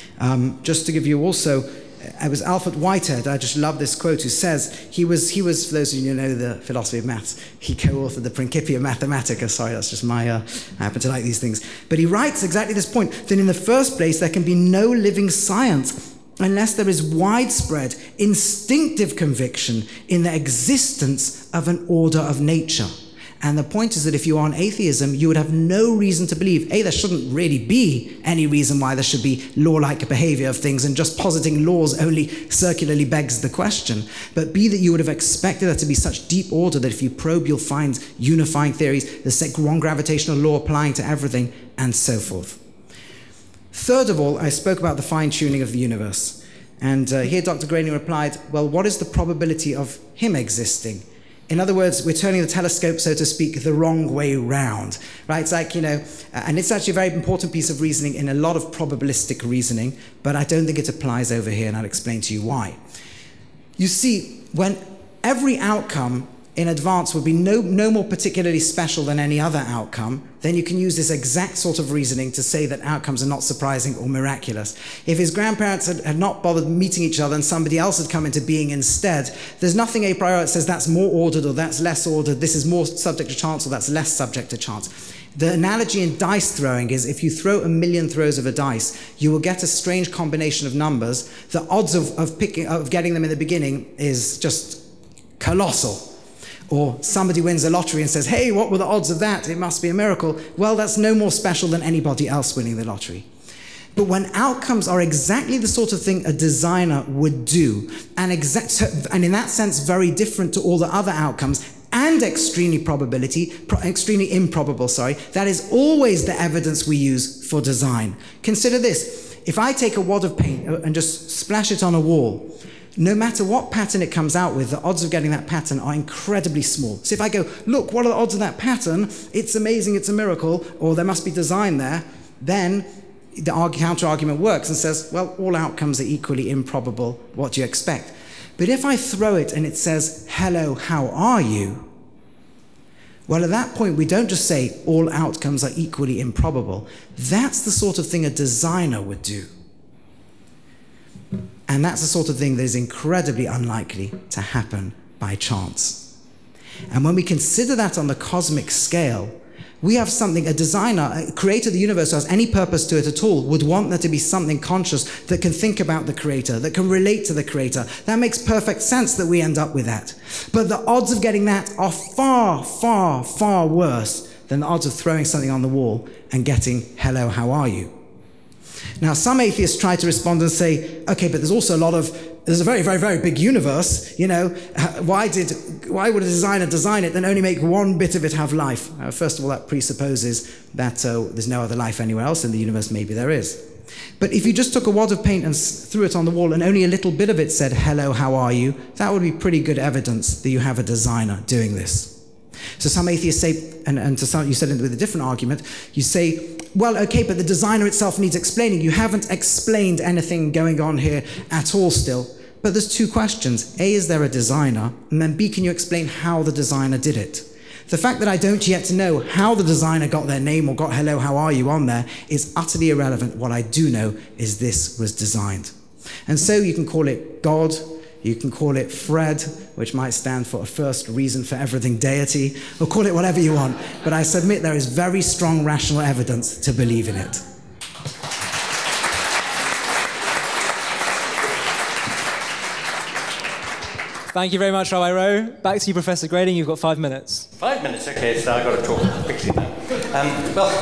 Um, just to give you also, it was Alfred Whitehead, I just love this quote, who says, he was, he was, for those of you who know the philosophy of maths, he co-authored the Principia Mathematica. Sorry, that's just my, uh, I happen to like these things. But he writes exactly this point, that in the first place, there can be no living science unless there is widespread, instinctive conviction in the existence of an order of nature. And the point is that if you are on atheism, you would have no reason to believe, A, there shouldn't really be any reason why there should be law-like behavior of things, and just positing laws only circularly begs the question. But B, that you would have expected there to be such deep order that if you probe, you'll find unifying theories, the one gravitational law applying to everything, and so forth. Third of all, I spoke about the fine-tuning of the universe. And uh, here Doctor Grayling replied, well, what is the probability of him existing? In other words, we're turning the telescope, so to speak, the wrong way round, right? It's like, you know, and it's actually a very important piece of reasoning in a lot of probabilistic reasoning, but I don't think it applies over here, and I'll explain to you why. You see, when every outcome in advance would be no, no more particularly special than any other outcome, then you can use this exact sort of reasoning to say that outcomes are not surprising or miraculous. If his grandparents had, had not bothered meeting each other and somebody else had come into being instead, there's nothing a priori that says that's more ordered or that's less ordered, this is more subject to chance or that's less subject to chance. The analogy in dice throwing is if you throw a million throws of a dice, you will get a strange combination of numbers. The odds of, of, picking, of getting them in the beginning is just colossal. Or somebody wins a lottery and says, hey, what were the odds of that? It must be a miracle. Well, that's no more special than anybody else winning the lottery. but when outcomes are exactly the sort of thing a designer would do, and, exact, and in that sense very different to all the other outcomes, and extremely probability, pro extremely improbable, sorry, that is always the evidence we use for design. Consider this. If I take a wad of paint and just splash it on a wall, no matter what pattern it comes out with, the odds of getting that pattern are incredibly small. So if I go, look, what are the odds of that pattern? It's amazing, it's a miracle, or there must be design there, then the counter-argument works and says, well, all outcomes are equally improbable. What do you expect? But if I throw it and it says, hello, how are you? Well, at that point, we don't just say all outcomes are equally improbable. That's the sort of thing a designer would do. And that's the sort of thing that is incredibly unlikely to happen by chance. And when we consider that on the cosmic scale, we have something, a designer, a creator of the universe who has any purpose to it at all, would want there to be something conscious that can think about the creator, that can relate to the creator. That makes perfect sense that we end up with that. But the odds of getting that are far, far, far worse than the odds of throwing something on the wall and getting, hello, how are you? Now, some atheists try to respond and say, okay, but there's also a lot of, there's a very, very, very big universe, you know, why did, why would a designer design it and only make one bit of it have life? Uh, first of all, that presupposes that uh, there's no other life anywhere else in the universe. Maybe there is. But if you just took a wad of paint and threw it on the wall and only a little bit of it said, hello, how are you? That would be pretty good evidence that you have a designer doing this. So some atheists say, and, and to some, you said it with a different argument, you say, well, okay, but the designer itself needs explaining. You haven't explained anything going on here at all still. But there's two questions. A, is there a designer? And then B, can you explain how the designer did it? The fact that I don't yet know how the designer got their name or got hello, how are you on there is utterly irrelevant. What I do know is this was designed. And so you can call it God, you can call it Fred, which might stand for a first reason for everything deity, or call it whatever you want. But I submit there is very strong rational evidence to believe in it. Thank you very much, Rabbi Rowe. Back to you, Professor Grayling. You've got five minutes. Five minutes, okay, so I've got to talk quickly now. Um, well,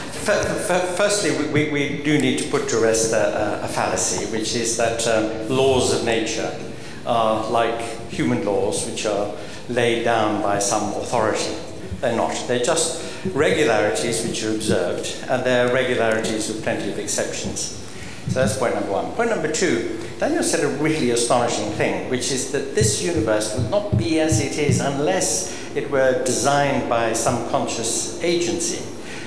firstly, we, we do need to put to rest a, a fallacy, which is that um, laws of nature are like human laws, which are laid down by some authority. They're not. They're just regularities which are observed, and they're regularities with plenty of exceptions. So that's point number one. Point number two, Daniel said a really astonishing thing, which is that this universe would not be as it is unless it were designed by some conscious agency.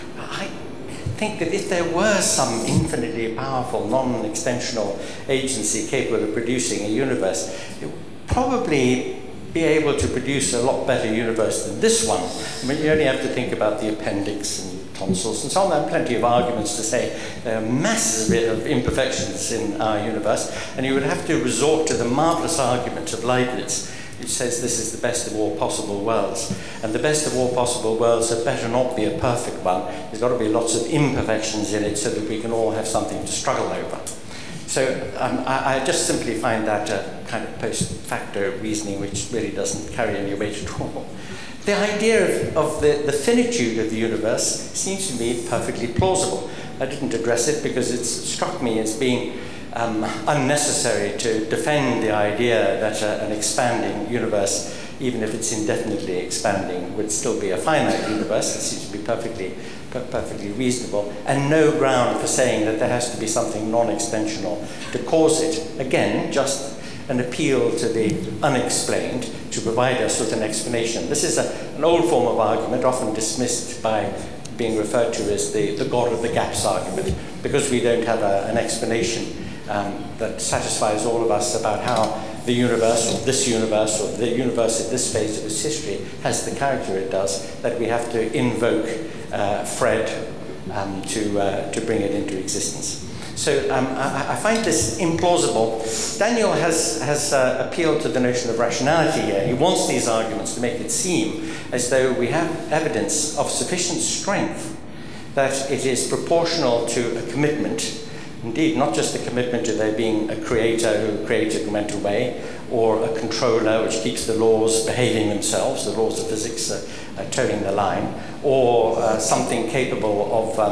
I think that if there were some infinitely powerful, non-extensional agency capable of producing a universe, it would probably be able to produce a lot better universe than this one. I mean, you only have to think about the appendix and tonsils and so on. There are plenty of arguments to say there are masses of imperfections in our universe, and you would have to resort to the marvelous argument of Leibniz, which says this is the best of all possible worlds. And the best of all possible worlds had better not be a perfect one. There's got to be lots of imperfections in it so that we can all have something to struggle over. So um, I, I just simply find that a kind of post-facto reasoning which really doesn't carry any weight at all. The idea of, of the, the finitude of the universe seems to me perfectly plausible. I didn't address it because it struck me as being um, unnecessary to defend the idea that a, an expanding universe, even if it's indefinitely expanding, would still be a finite universe. It seems to be perfectly, per perfectly reasonable, and no ground for saying that there has to be something non-extensional to cause it. Again, just an appeal to the unexplained to provide us with an explanation. This is a, an old form of argument, often dismissed by being referred to as the, the God of the gaps argument, because we don't have a, an explanation um, that satisfies all of us about how the universe, or this universe, or the universe at this phase of its history has the character it does, that we have to invoke uh, Fred um, to, uh, to bring it into existence. So um, I, I find this implausible. Daniel has, has uh, appealed to the notion of rationality here. He wants these arguments to make it seem as though we have evidence of sufficient strength that it is proportional to a commitment, indeed not just a commitment to there being a creator who creates in a mental way, or a controller which keeps the laws behaving themselves, the laws of physics uh, uh, towing the line, or uh, something capable of um,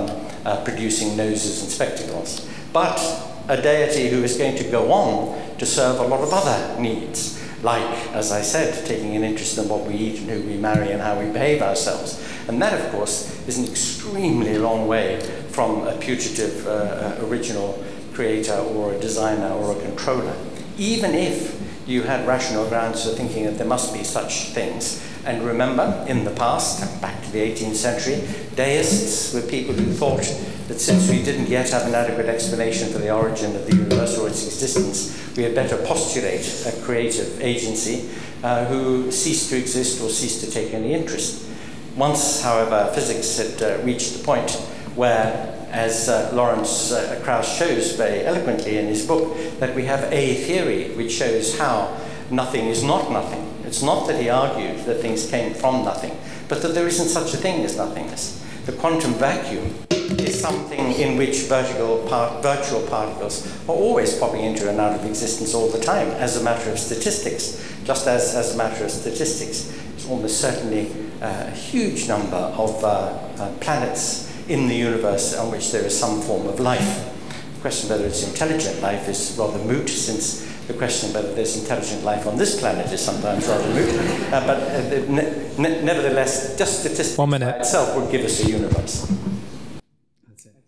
uh, producing noses and spectacles, but a deity who is going to go on to serve a lot of other needs, like, as I said, taking an interest in what we eat and who we marry and how we behave ourselves. And that, of course, is an extremely long way from a putative uh, original creator or a designer or a controller. Even if you had rational grounds for thinking that there must be such things. And remember, in the past, back to the eighteenth century, deists were people who thought that since we didn't yet have an adequate explanation for the origin of the universe or its existence, we had better postulate a creative agency uh, who ceased to exist or ceased to take any interest. Once, however, physics had uh, reached the point where, as uh, Lawrence uh, Krauss shows very eloquently in his book, that we have a theory which shows how nothing is not nothing. It's not that he argued that things came from nothing, but that there isn't such a thing as nothingness. The quantum vacuum is something in which vertical part, virtual particles are always popping into and out of existence all the time as a matter of statistics, just as, as a matter of statistics. It's almost certainly a huge number of uh, uh, planets in the universe on which there is some form of life. The question whether it's intelligent life is rather moot, since the question whether there's intelligent life on this planet is sometimes rather moot. Uh, but uh, ne ne nevertheless, just statistics by itself would give us a universe. That's it.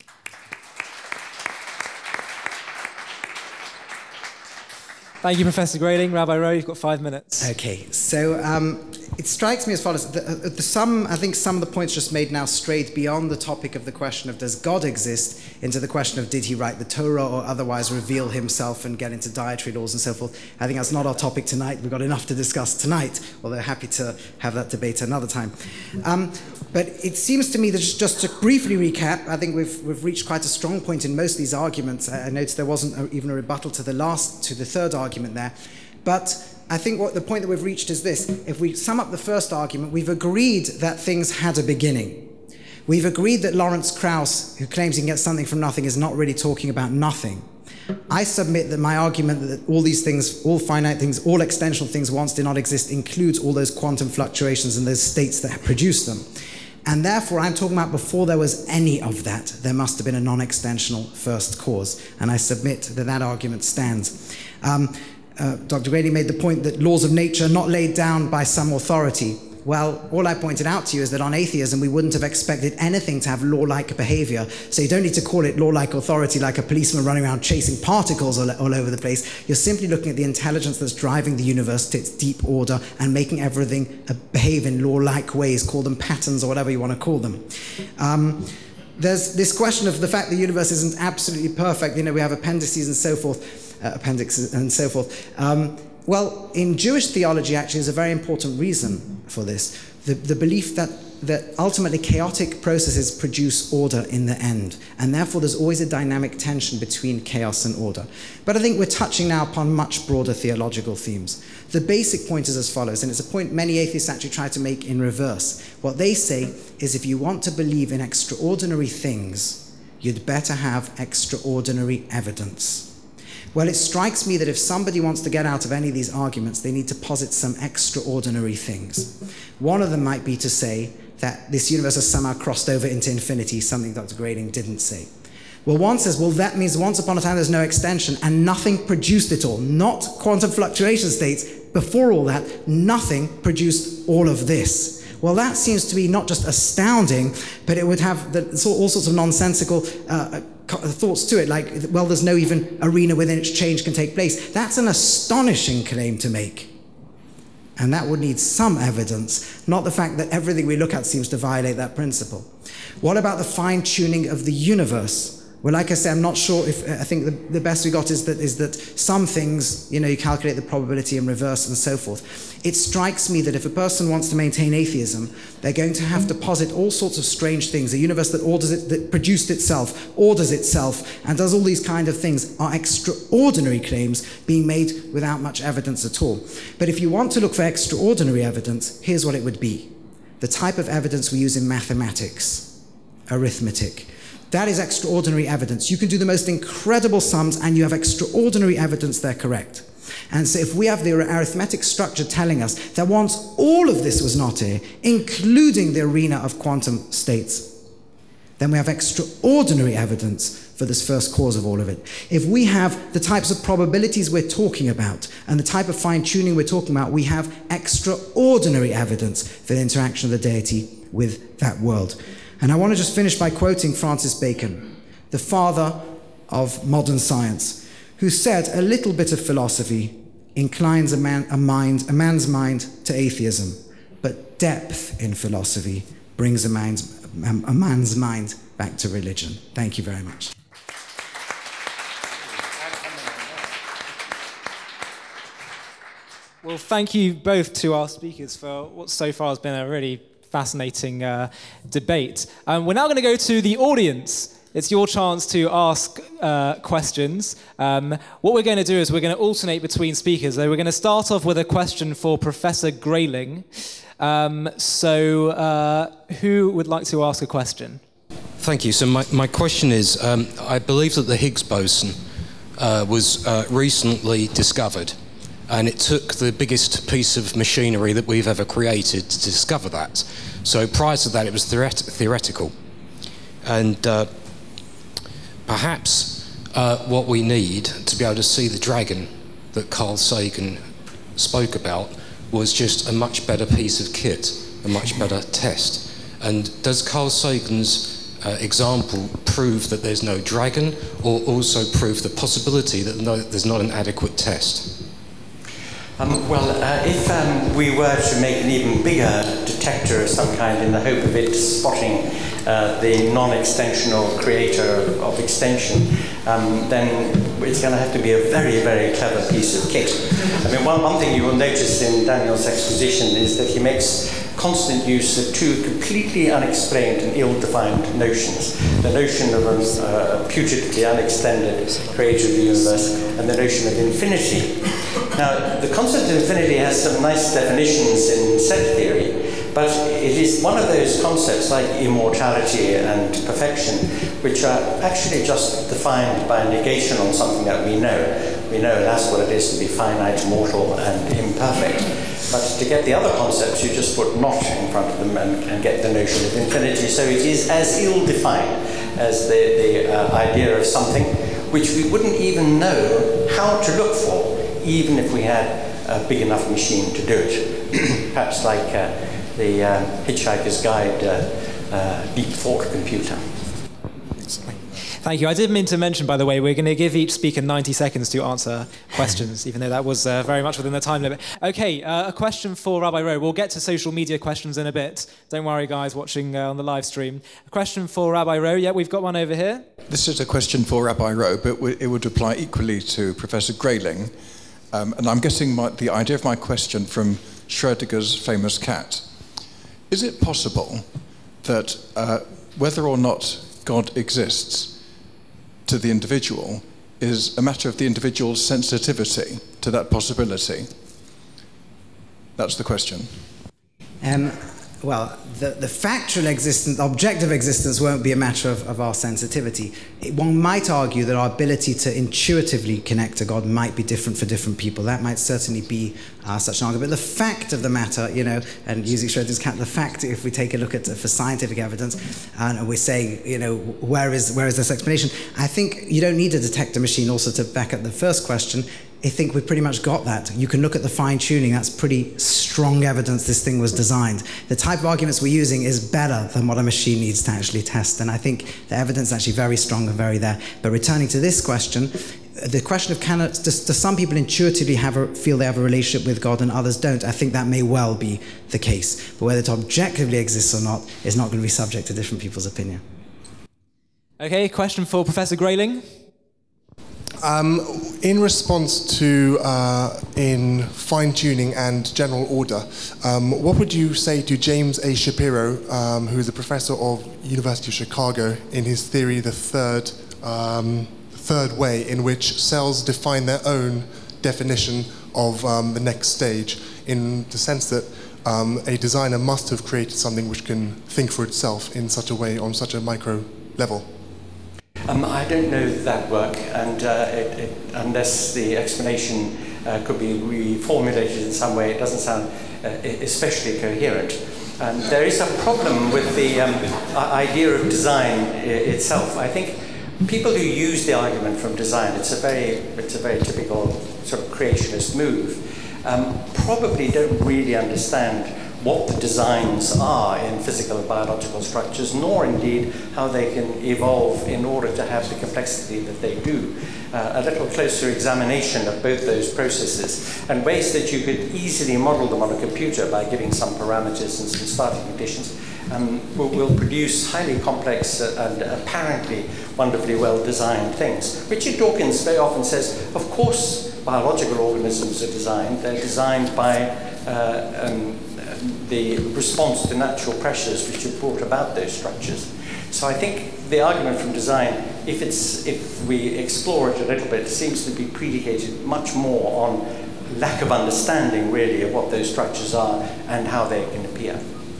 Thank you, Professor Grayling. Rabbi Rowe, you've got five minutes. Okay, so um, it strikes me as follows. The, uh, the some, I think some of the points just made now strayed beyond the topic of the question of does God exist into the question of did he write the Torah or otherwise reveal himself and get into dietary laws and so forth. I think that's not our topic tonight. We've got enough to discuss tonight, although happy to have that debate another time. Um, but it seems to me that just, just to briefly recap, I think we've, we've reached quite a strong point in most of these arguments. I, I noticed there wasn't a, even a rebuttal to the last, to the third argument there. But I think what the point that we've reached is this. If we sum up the first argument, we've agreed that things had a beginning. We've agreed that Lawrence Krauss, who claims he can get something from nothing, is not really talking about nothing. I submit that my argument that all these things, all finite things, all extensional things once did not exist includes all those quantum fluctuations and those states that produce them. And therefore, I'm talking about before there was any of that, there must have been a non-extensional first cause. And I submit that that argument stands. Um, Uh, Doctor Grayling made the point that laws of nature are not laid down by some authority. Well, all I pointed out to you is that on atheism, we wouldn't have expected anything to have law-like behavior. So you don't need to call it law-like authority like a policeman running around chasing particles all, all over the place. You're simply looking at the intelligence that's driving the universe to its deep order and making everything uh, behave in law-like ways, call them patterns or whatever you want to call them. Um, there's this question of the fact the universe isn't absolutely perfect. You know, we have appendices and so forth. Uh, appendix and so forth. Um, well, in Jewish theology, actually, is a very important reason for this. The, the belief that, that ultimately chaotic processes produce order in the end, and therefore there's always a dynamic tension between chaos and order. But I think we're touching now upon much broader theological themes. The basic point is as follows, and it's a point many atheists actually try to make in reverse. What they say is if you want to believe in extraordinary things, you'd better have extraordinary evidence. Well, it strikes me that if somebody wants to get out of any of these arguments, they need to posit some extraordinary things. One of them might be to say that this universe has somehow crossed over into infinity, something Doctor Grayling didn't say. Well, one says, well, that means once upon a time there's no extension and nothing produced it all. Not quantum fluctuation states. Before all that, nothing produced all of this. Well, that seems to be not just astounding, but it would have the, all sorts of nonsensical uh, thoughts to it, like, well, there's no even arena within which change can take place. That's an astonishing claim to make. And that would need some evidence, not the fact that everything we look at seems to violate that principle. What about the fine-tuning of the universe? Well, like I say, I'm not sure if, I think the, the best we got is that, is that some things, you know, you calculate the probability in reverse and so forth. It strikes me that if a person wants to maintain atheism, they're going to have to posit all sorts of strange things. A universe that orders it, that produced itself, orders itself, and does all these kind of things are extraordinary claims being made without much evidence at all. But if you want to look for extraordinary evidence, here's what it would be. The type of evidence we use in mathematics, arithmetic. That is extraordinary evidence. You can do the most incredible sums and you have extraordinary evidence they're correct. And so if we have the arithmetic structure telling us that once all of this was not here, including the arena of quantum states, then we have extraordinary evidence for this first cause of all of it. If we have the types of probabilities we're talking about and the type of fine-tuning we're talking about, we have extraordinary evidence for the interaction of the deity with that world. And I want to just finish by quoting Francis Bacon, the father of modern science, who said a little bit of philosophy inclines a, man, a, mind, a man's mind to atheism, but depth in philosophy brings a man's, a man's mind back to religion. Thank you very much. Well, thank you both to our speakers for what so far has been a really fascinating uh, debate. Um, we're now going to go to the audience. It's your chance to ask uh, questions. Um, what we're going to do is we're going to alternate between speakers. So we're going to start off with a question for Professor Grayling. Um, so uh, who would like to ask a question? Thank you. So my, my question is, um, I believe that the Higgs boson uh, was uh, recently discovered, and it took the biggest piece of machinery that we've ever created to discover that. So prior to that, it was theoret theoretical. And uh, perhaps uh, what we need to be able to see the dragon that Carl Sagan spoke about was just a much better piece of kit, a much better test. And does Carl Sagan's uh, example prove that there's no dragon, or also prove the possibility that no, there's not an adequate test? Um, well, uh, if um, we were to make an even bigger detector of some kind in the hope of it spotting uh, the non-extensional creator of, of extension, um, then it's going to have to be a very, very clever piece of kit. I mean, one, one thing you will notice in Daniel's exposition is that he makes constant use of two completely unexplained and ill-defined notions. The notion of a uh, putatively unextended creator of the universe and the notion of infinity. Now, the concept of infinity has some nice definitions in set theory, but it is one of those concepts like immortality and perfection, which are actually just defined by negation on something that we know. We know that's what it is to be finite, mortal, and imperfect. But to get the other concepts, you just put not in front of them and, and get the notion of infinity. So it is as ill-defined as the, the uh, idea of something which we wouldn't even know how to look for, even if we had a big enough machine to do it. Perhaps like uh, the uh, Hitchhiker's Guide uh, uh, deep thought computer. Thank you. I did mean to mention, by the way, we're going to give each speaker ninety seconds to answer questions, even though that was uh, very much within the time limit. Okay, uh, a question for Rabbi Rowe. We'll get to social media questions in a bit. Don't worry, guys, watching uh, on the live stream. A question for Rabbi Rowe. Yeah, we've got one over here. This is a question for Rabbi Rowe, but it would apply equally to Professor Grayling. Um, and I'm getting my, the idea of my question from Schrödinger's famous cat. Is it possible that uh, whether or not God exists to the individual is a matter of the individual's sensitivity to that possibility? That's the question. Um, well, the, the factual existence, objective existence won't be a matter of, of our sensitivity. It, one might argue that our ability to intuitively connect to God might be different for different people. That might certainly be uh, such an argument. But the fact of the matter, you know, and using Schrödinger's cat, the fact, if we take a look at for scientific evidence, and we're saying, you know, where is where is this explanation? I think you don't need a detector machine also to back up the first question. I think we've pretty much got that. You can look at the fine-tuning. That's pretty strong evidence this thing was designed. The type of arguments we're using is better than what a machine needs to actually test. And I think the evidence is actually very strong and very there. But returning to this question, the question of can, does, does some people intuitively have a, feel they have a relationship with God and others don't? I think that may well be the case. But whether it objectively exists or not is not going to be subject to different people's opinion. Okay, question for Professor Grayling. Um, in response to uh, in fine-tuning and general order, um, what would you say to James A. Shapiro, um, who is a professor of University of Chicago, in his theory, the third, um, third way, in which cells define their own definition of um, the next stage, in the sense that um, a designer must have created something which can think for itself in such a way, on such a micro level? Um, I don't know that work, and uh, it, it, unless the explanation uh, could be reformulated in some way, it doesn't sound uh, especially coherent. Um, there is a problem with the um, idea of design itself. I think people who use the argument from design, it's a very, it's a very typical sort of creationist move, um, probably don't really understand what the designs are in physical and biological structures, nor indeed how they can evolve in order to have the complexity that they do. Uh, a little closer examination of both those processes and ways that you could easily model them on a computer by giving some parameters and some starting conditions um, will, will produce highly complex and apparently wonderfully well-designed things. Richard Dawkins very often says, of course, biological organisms are designed. They're designed by uh, um, the response to natural pressures which have brought about those structures. So I think the argument from design, if, it's, if we explore it a little bit, seems to be predicated much more on lack of understanding, really, of what those structures are and how they can appear.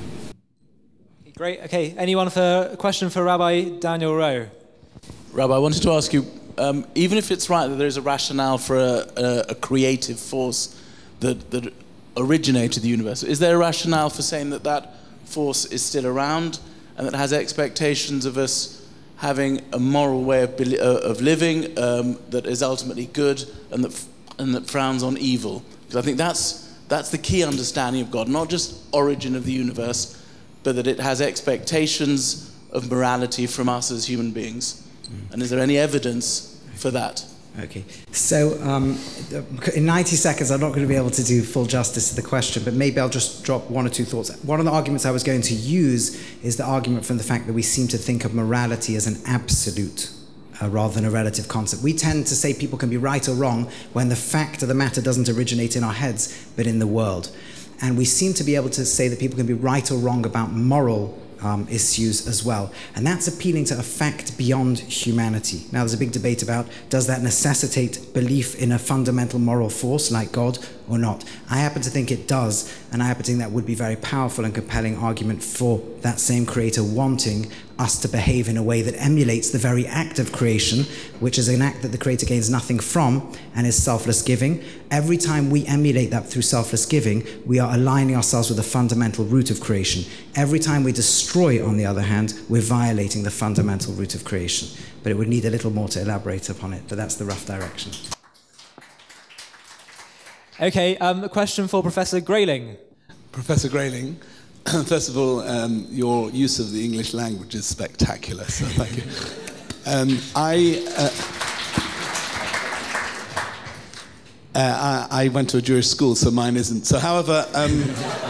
Great. Okay. Anyone for a question for Rabbi Daniel Rowe? Rabbi, I wanted to ask you, um, even if it's right that there's a rationale for a, a, a creative force that, that originated the universe, is there a rationale for saying that that force is still around and that has expectations of us having a moral way of, uh, of living um, that is ultimately good and that, and that frowns on evil? Because I think that's, that's the key understanding of God, not just origin of the universe, but that it has expectations of morality from us as human beings. Mm. And is there any evidence for that? Okay, so um, in ninety seconds I'm not going to be able to do full justice to the question, but maybe I'll just drop one or two thoughts. One of the arguments I was going to use is the argument from the fact that we seem to think of morality as an absolute uh, rather than a relative concept. We tend to say people can be right or wrong when the fact of the matter doesn't originate in our heads but in the world. And we seem to be able to say that people can be right or wrong about moral Um, issues as well. And that's appealing to a fact beyond humanity. Now, there's a big debate about, does that necessitate belief in a fundamental moral force like God or not? I happen to think it does, and I happen to think that would be a very powerful and compelling argument for that same creator wanting us to behave in a way that emulates the very act of creation, which is an act that the creator gains nothing from and is selfless giving. Every time we emulate that through selfless giving, we are aligning ourselves with the fundamental root of creation. Every time we destroy, on the other hand, we're violating the fundamental root of creation. But it would need a little more to elaborate upon it, but that's the rough direction. Okay, um, a question for Professor Grayling. Professor Grayling, first of all, um, your use of the English language is spectacular, so thank you. Um, I, uh, uh, I, I went to a Jewish school, so mine isn't. So, however, um,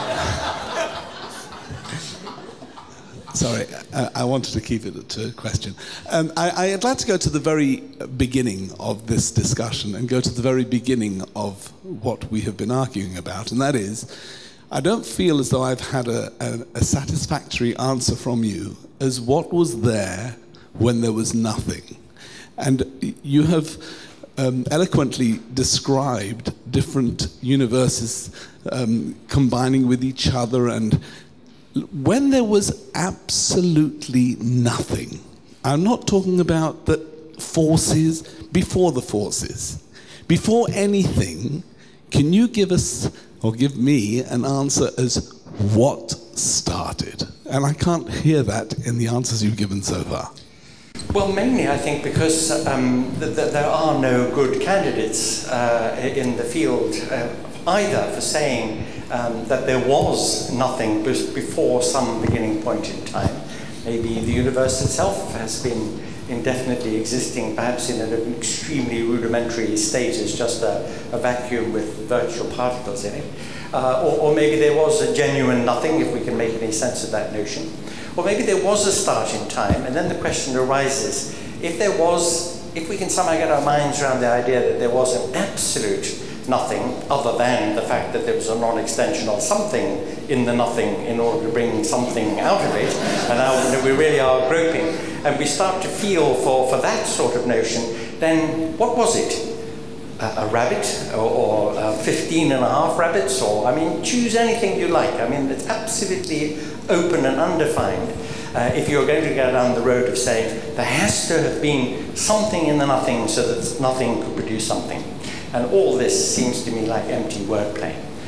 sorry, I, I wanted to keep it to a question. Um, I, I'd like to go to the very beginning of this discussion and go to the very beginning of what we have been arguing about, and that is, I don't feel as though I've had a, a, a satisfactory answer from you as what was there when there was nothing. And you have um, eloquently described different universes um, combining with each other, and when there was absolutely nothing, I'm not talking about the forces, before the forces, before anything, can you give us, or give me, an answer as what started? And I can't hear that in the answers you've given so far. Well, mainly I think because um, th th there are no good candidates uh, in the field uh, either for saying um, that there was nothing before some beginning point in time. Maybe the universe itself has been indefinitely existing, perhaps in an extremely rudimentary state as just a, a vacuum with virtual particles in it. Uh, or, or maybe there was a genuine nothing, if we can make any sense of that notion. Or maybe there was a start in time, and then the question arises, if there was, if we can somehow get our minds around the idea that there was an absolute nothing other than the fact that there was a non-extensional something in the nothing in order to bring something out of it, and now we really are groping, and we start to feel for, for that sort of notion, then what was it? A, a rabbit, or, or uh, fifteen and a half rabbits, or, I mean, choose anything you like. I mean, it's absolutely open and undefined. Uh, if you're going to go down the road of saying, there has to have been something in the nothing so that nothing could produce something. And all this seems to me like empty wordplay.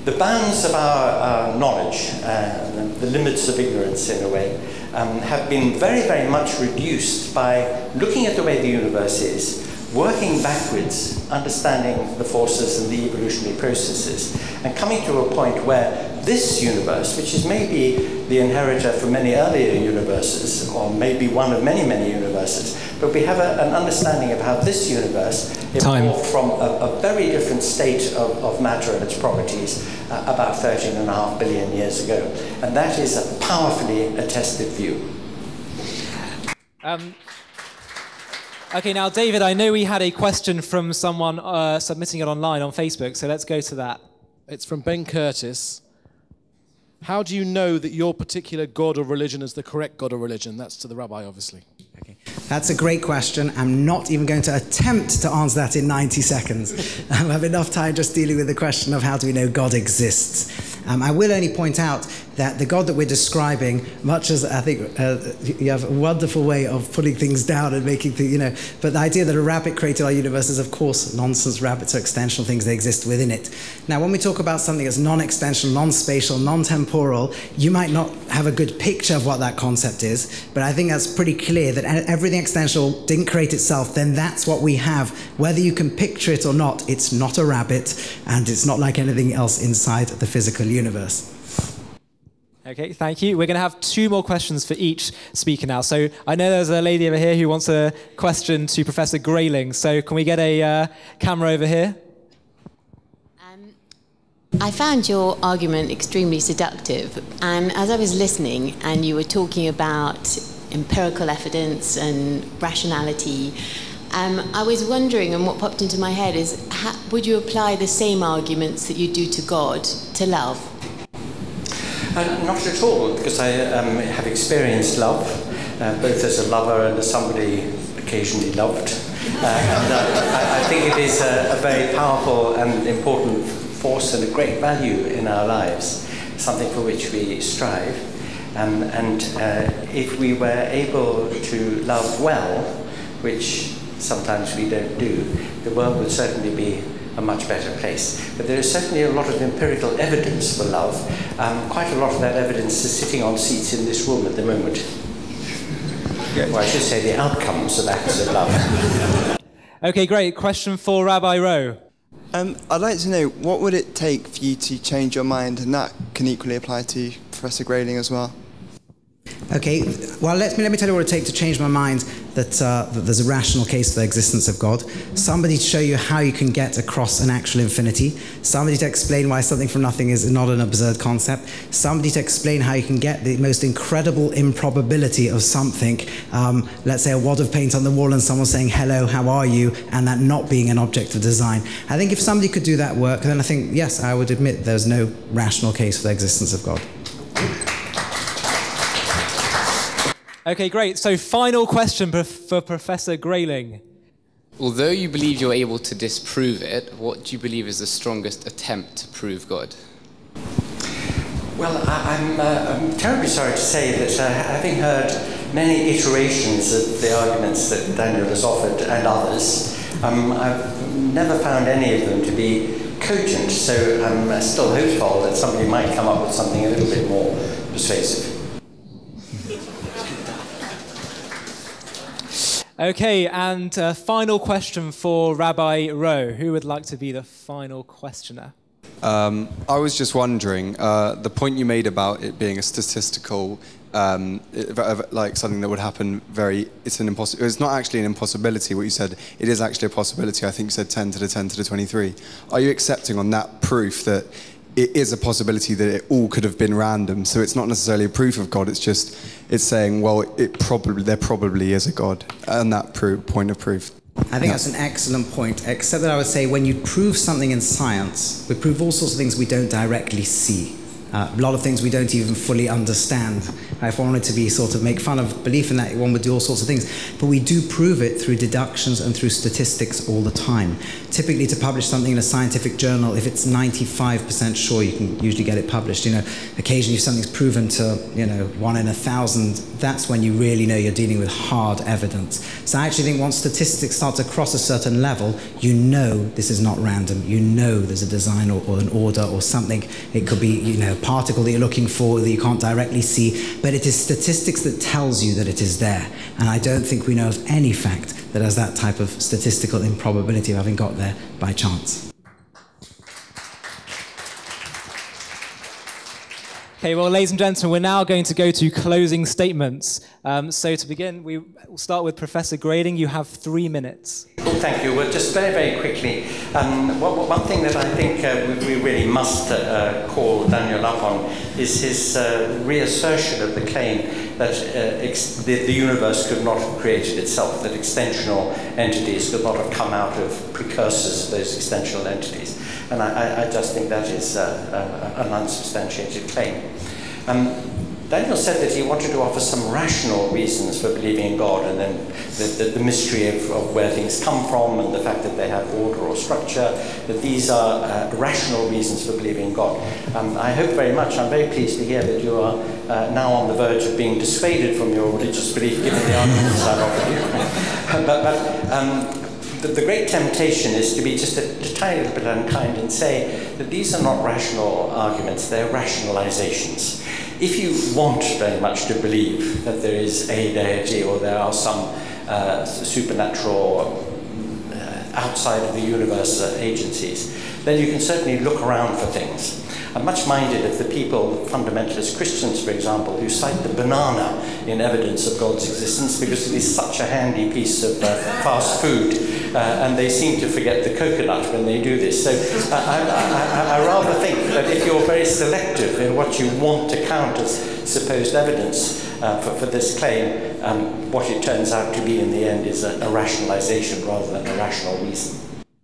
the bounds of our, our knowledge, uh, the limits of ignorance in a way, um, have been very, very much reduced by looking at the way the universe is, working backwards, understanding the forces and the evolutionary processes, and coming to a point where this universe, which is maybe the inheritor from many earlier universes, or maybe one of many, many universes, but we have a, an understanding of how this universe evolved from a, a very different state of, of matter and its properties uh, about thirteen and a half billion years ago. And that is a powerfully attested view. Um, okay, now, David, I know we had a question from someone uh, submitting it online on Facebook, so let's go to that. It's from Ben Curtis. How do you know that your particular god or religion is the correct god or religion? That's to the rabbi, obviously. Okay. That's a great question. I'm not even going to attempt to answer that in ninety seconds. I have enough time just dealing with the question of how do we know God exists. Um, I will only point out that the God that we're describing, much as I think uh, you have a wonderful way of putting things down and making things, you know, but the idea that a rabbit created our universe is, of course, nonsense. Rabbits are extensional things, they exist within it. Now, when we talk about something that's non-extensional, non-spatial, non-temporal, you might not have a good picture of what that concept is, but I think that's pretty clear that everything extensional didn't create itself, then that's what we have. Whether you can picture it or not, it's not a rabbit, and it's not like anything else inside the physical universe. Okay, thank you. We're going to have two more questions for each speaker now. So I know there's a lady over here who wants a question to Professor Grayling. So can we get a uh, camera over here? Um, I found your argument extremely seductive. And as I was listening and you were talking about empirical evidence and rationality, um, I was wondering, and what popped into my head is, how, would you apply the same arguments that you do to God to love? Uh, not at all, because I um, have experienced love, uh, both as a lover and as somebody occasionally loved. Uh, and uh, I, I think it is a, a very powerful and important force and a great value in our lives, something for which we strive. Um, and uh, if we were able to love well, which sometimes we don't do, the world would certainly be a much better place. But there is certainly a lot of empirical evidence for love. Um, quite a lot of that evidence is sitting on seats in this room at the moment. Well, I should say the outcomes of acts of love. Okay, great. Question for Rabbi Rowe. Um, I'd like to know, what would it take for you to change your mind? And that can equally apply to Professor Grayling as well. Okay, well, let me, let me tell you what it takes to change my mind that, uh, that there's a rational case for the existence of God. Somebody to show you how you can get across an actual infinity. Somebody to explain why something from nothing is not an absurd concept. Somebody to explain how you can get the most incredible improbability of something, um, let's say a wad of paint on the wall and someone saying, hello, how are you, and that not being an object of design. I think if somebody could do that work, then I think, yes, I would admit there's no rational case for the existence of God. Okay, great. So final question for Professor Grayling. Although you believe you're able to disprove it, what do you believe is the strongest attempt to prove God? Well, I, I'm, uh, I'm terribly sorry to say that uh, having heard many iterations of the arguments that Daniel has offered and others, um, I've never found any of them to be cogent, so I'm still hopeful that somebody might come up with something a little bit more persuasive. Okay, and uh, final question for Rabbi Rowe. Who would like to be the final questioner? Um, I was just wondering, uh, the point you made about it being a statistical, um, it, like something that would happen very, it's an impossible, it's not actually an impossibility what you said, it is actually a possibility. I think you said ten to the ten to the twenty-three. Are you accepting on that proof that it is a possibility that it all could have been random, so it's not necessarily a proof of God, it's just, it's saying, well, it probably, there probably is a God, and that proof, point of proof. I think that's an excellent point, except that I would say when you prove something in science, we prove all sorts of things we don't directly see. Uh, a lot of things we don't even fully understand. If one wanted to be sort of make fun of belief in that, one would do all sorts of things. But we do prove it through deductions and through statistics all the time. Typically, to publish something in a scientific journal, if it's ninety-five percent sure, you can usually get it published. You know, occasionally if something's proven to, you know, one in a thousand, that's when you really know you're dealing with hard evidence. So I actually think once statistics start to cross a certain level, you know this is not random. You know there's a design or, or an order or something. It could be, you know, a particle that you're looking for that you can't directly see, but it is statistics that tells you that it is there. And I don't think we know of any fact that has that type of statistical improbability of having got there by chance. Okay, well, ladies and gentlemen, we're now going to go to closing statements. Um, so to begin, we will start with Professor Grayling. You have three minutes. Well, thank you. Well, just very, very quickly, um, one, one thing that I think uh, we, we really must uh, call Daniel up on is his uh, reassertion of the claim that uh, ex the, the universe could not have created itself, that extensional entities could not have come out of precursors of those extensional entities. And I, I just think that is uh, uh, an unsubstantiated claim. Um, Daniel said that he wanted to offer some rational reasons for believing in God, and then the, the, the mystery of, of where things come from and the fact that they have order or structure, that these are uh, rational reasons for believing in God. Um, I hope very much, I'm very pleased to hear that you are uh, now on the verge of being dissuaded from your religious belief, given the arguments I've offered you. but but um, the, the great temptation is to be just a, a tiny little bit unkind and say that these are not rational arguments, they're rationalizations. If you want very much to believe that there is a deity or there are some uh, supernatural uh, outside of the universe uh, agencies, then you can certainly look around for things. I'm much minded of the people, fundamentalist Christians, for example, who cite the banana in evidence of God's existence because it is such a handy piece of uh, fast food, uh, and they seem to forget the coconut when they do this. So uh, I, I, I rather think that if you're very selective in what you want to count as supposed evidence uh, for, for this claim, um, what it turns out to be in the end is a, a rationalization rather than a rational reason.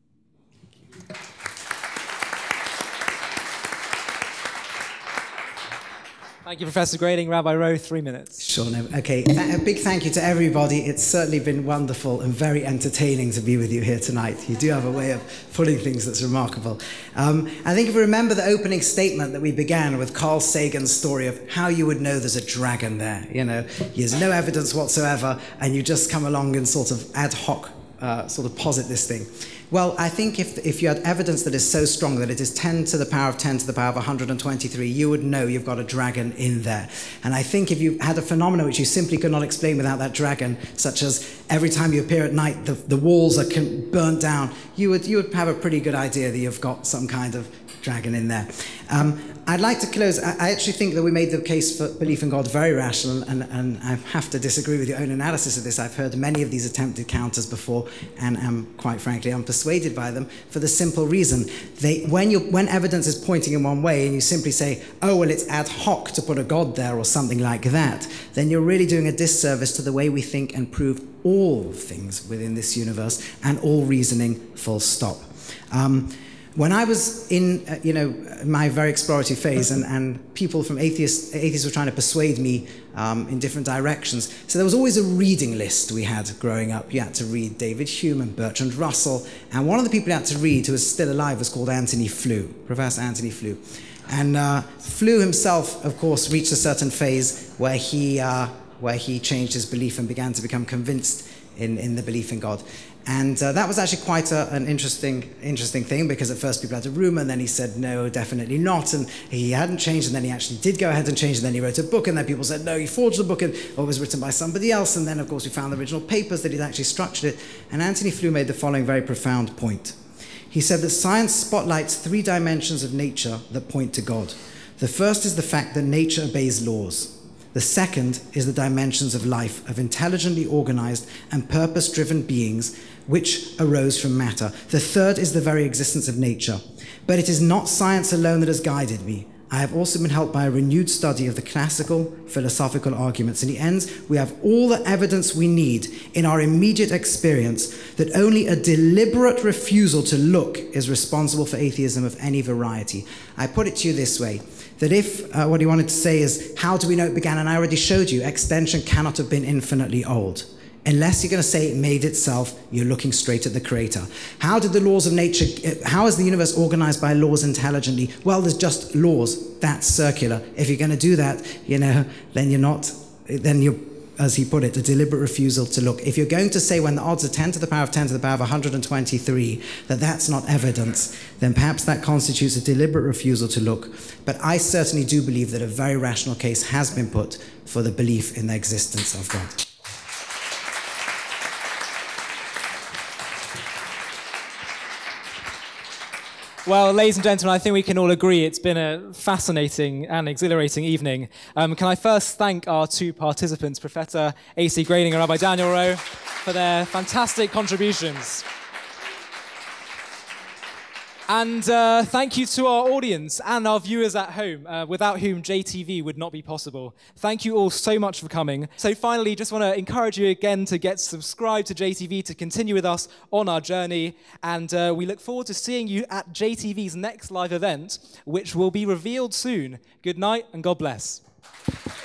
Thank you, Professor Grayling. Rabbi Rowe, three minutes. Sure. No, okay. A big thank you to everybody. It's certainly been wonderful and very entertaining to be with you here tonight. You do have a way of pulling things that's remarkable. Um, I think if we remember the opening statement that we began with Carl Sagan's story of how you would know there's a dragon there. You know, there's no evidence whatsoever, and you just come along and sort of ad hoc uh, sort of posit this thing. Well, I think if, if you had evidence that is so strong that it is ten to the power of ten to the power of one hundred twenty-three, you would know you've got a dragon in there. And I think if you had a phenomenon which you simply could not explain without that dragon, such as every time you appear at night, the, the walls are burnt down, you would, you would have a pretty good idea that you've got some kind of dragon in there. Um, I'd like to close. I, I actually think that we made the case for belief in God very rational, and, and I have to disagree with your own analysis of this. I've heard many of these attempted counters before, and am, quite frankly, unpersuaded by them for the simple reason. They, when, you, when evidence is pointing in one way, and you simply say, oh, well, it's ad hoc to put a God there, or something like that, then you're really doing a disservice to the way we think and prove all things within this universe, and all reasoning, full stop. Um, When I was in, uh, you know, my very exploratory phase, and, and people from atheists, atheists were trying to persuade me um, in different directions. So there was always a reading list we had growing up. You had to read David Hume and Bertrand Russell. And one of the people you had to read, who was still alive, was called Anthony Flew, Professor Anthony Flew. And uh, Flew himself, of course, reached a certain phase where he, uh, where he changed his belief and began to become convinced in, in the belief in God. And uh, that was actually quite a, an interesting, interesting thing, because at first people had a rumor, and then he said, no, definitely not, and he hadn't changed, and then he actually did go ahead and change, and then he wrote a book, and then people said, no, he forged the book, and oh, it was written by somebody else, and then, of course, we found the original papers that he'd actually structured it, and Anthony Flew made the following very profound point. He said that science spotlights three dimensions of nature that point to God. The first is the fact that nature obeys laws. The second is the dimensions of life, of intelligently organized and purpose-driven beings which arose from matter. The third is the very existence of nature. But it is not science alone that has guided me. I have also been helped by a renewed study of the classical philosophical arguments. And he ends, we have all the evidence we need in our immediate experience that only a deliberate refusal to look is responsible for atheism of any variety. I put it to you this way, that if uh, what he wanted to say is, how do we know it began? And I already showed you, extension cannot have been infinitely old. Unless you're going to say it made itself, you're looking straight at the creator. How did the laws of nature, how is the universe organized by laws intelligently? Well, there's just laws. That's circular. If you're going to do that, you know, then you're not, then you're, as he put it, a deliberate refusal to look. If you're going to say when the odds are ten to the power of ten to the power of one hundred twenty-three, that that's not evidence, then perhaps that constitutes a deliberate refusal to look. But I certainly do believe that a very rational case has been put for the belief in the existence of God. Well, ladies and gentlemen, I think we can all agree it's been a fascinating and exhilarating evening. Um, can I first thank our two participants, Professor A C Grayling and Rabbi Daniel Rowe, for their fantastic contributions. And uh, thank you to our audience and our viewers at home, uh, without whom J T V would not be possible. Thank you all so much for coming. So finally, just want to encourage you again to get subscribed to J T V to continue with us on our journey. And uh, we look forward to seeing you at J T V's next live event, which will be revealed soon. Good night and God bless.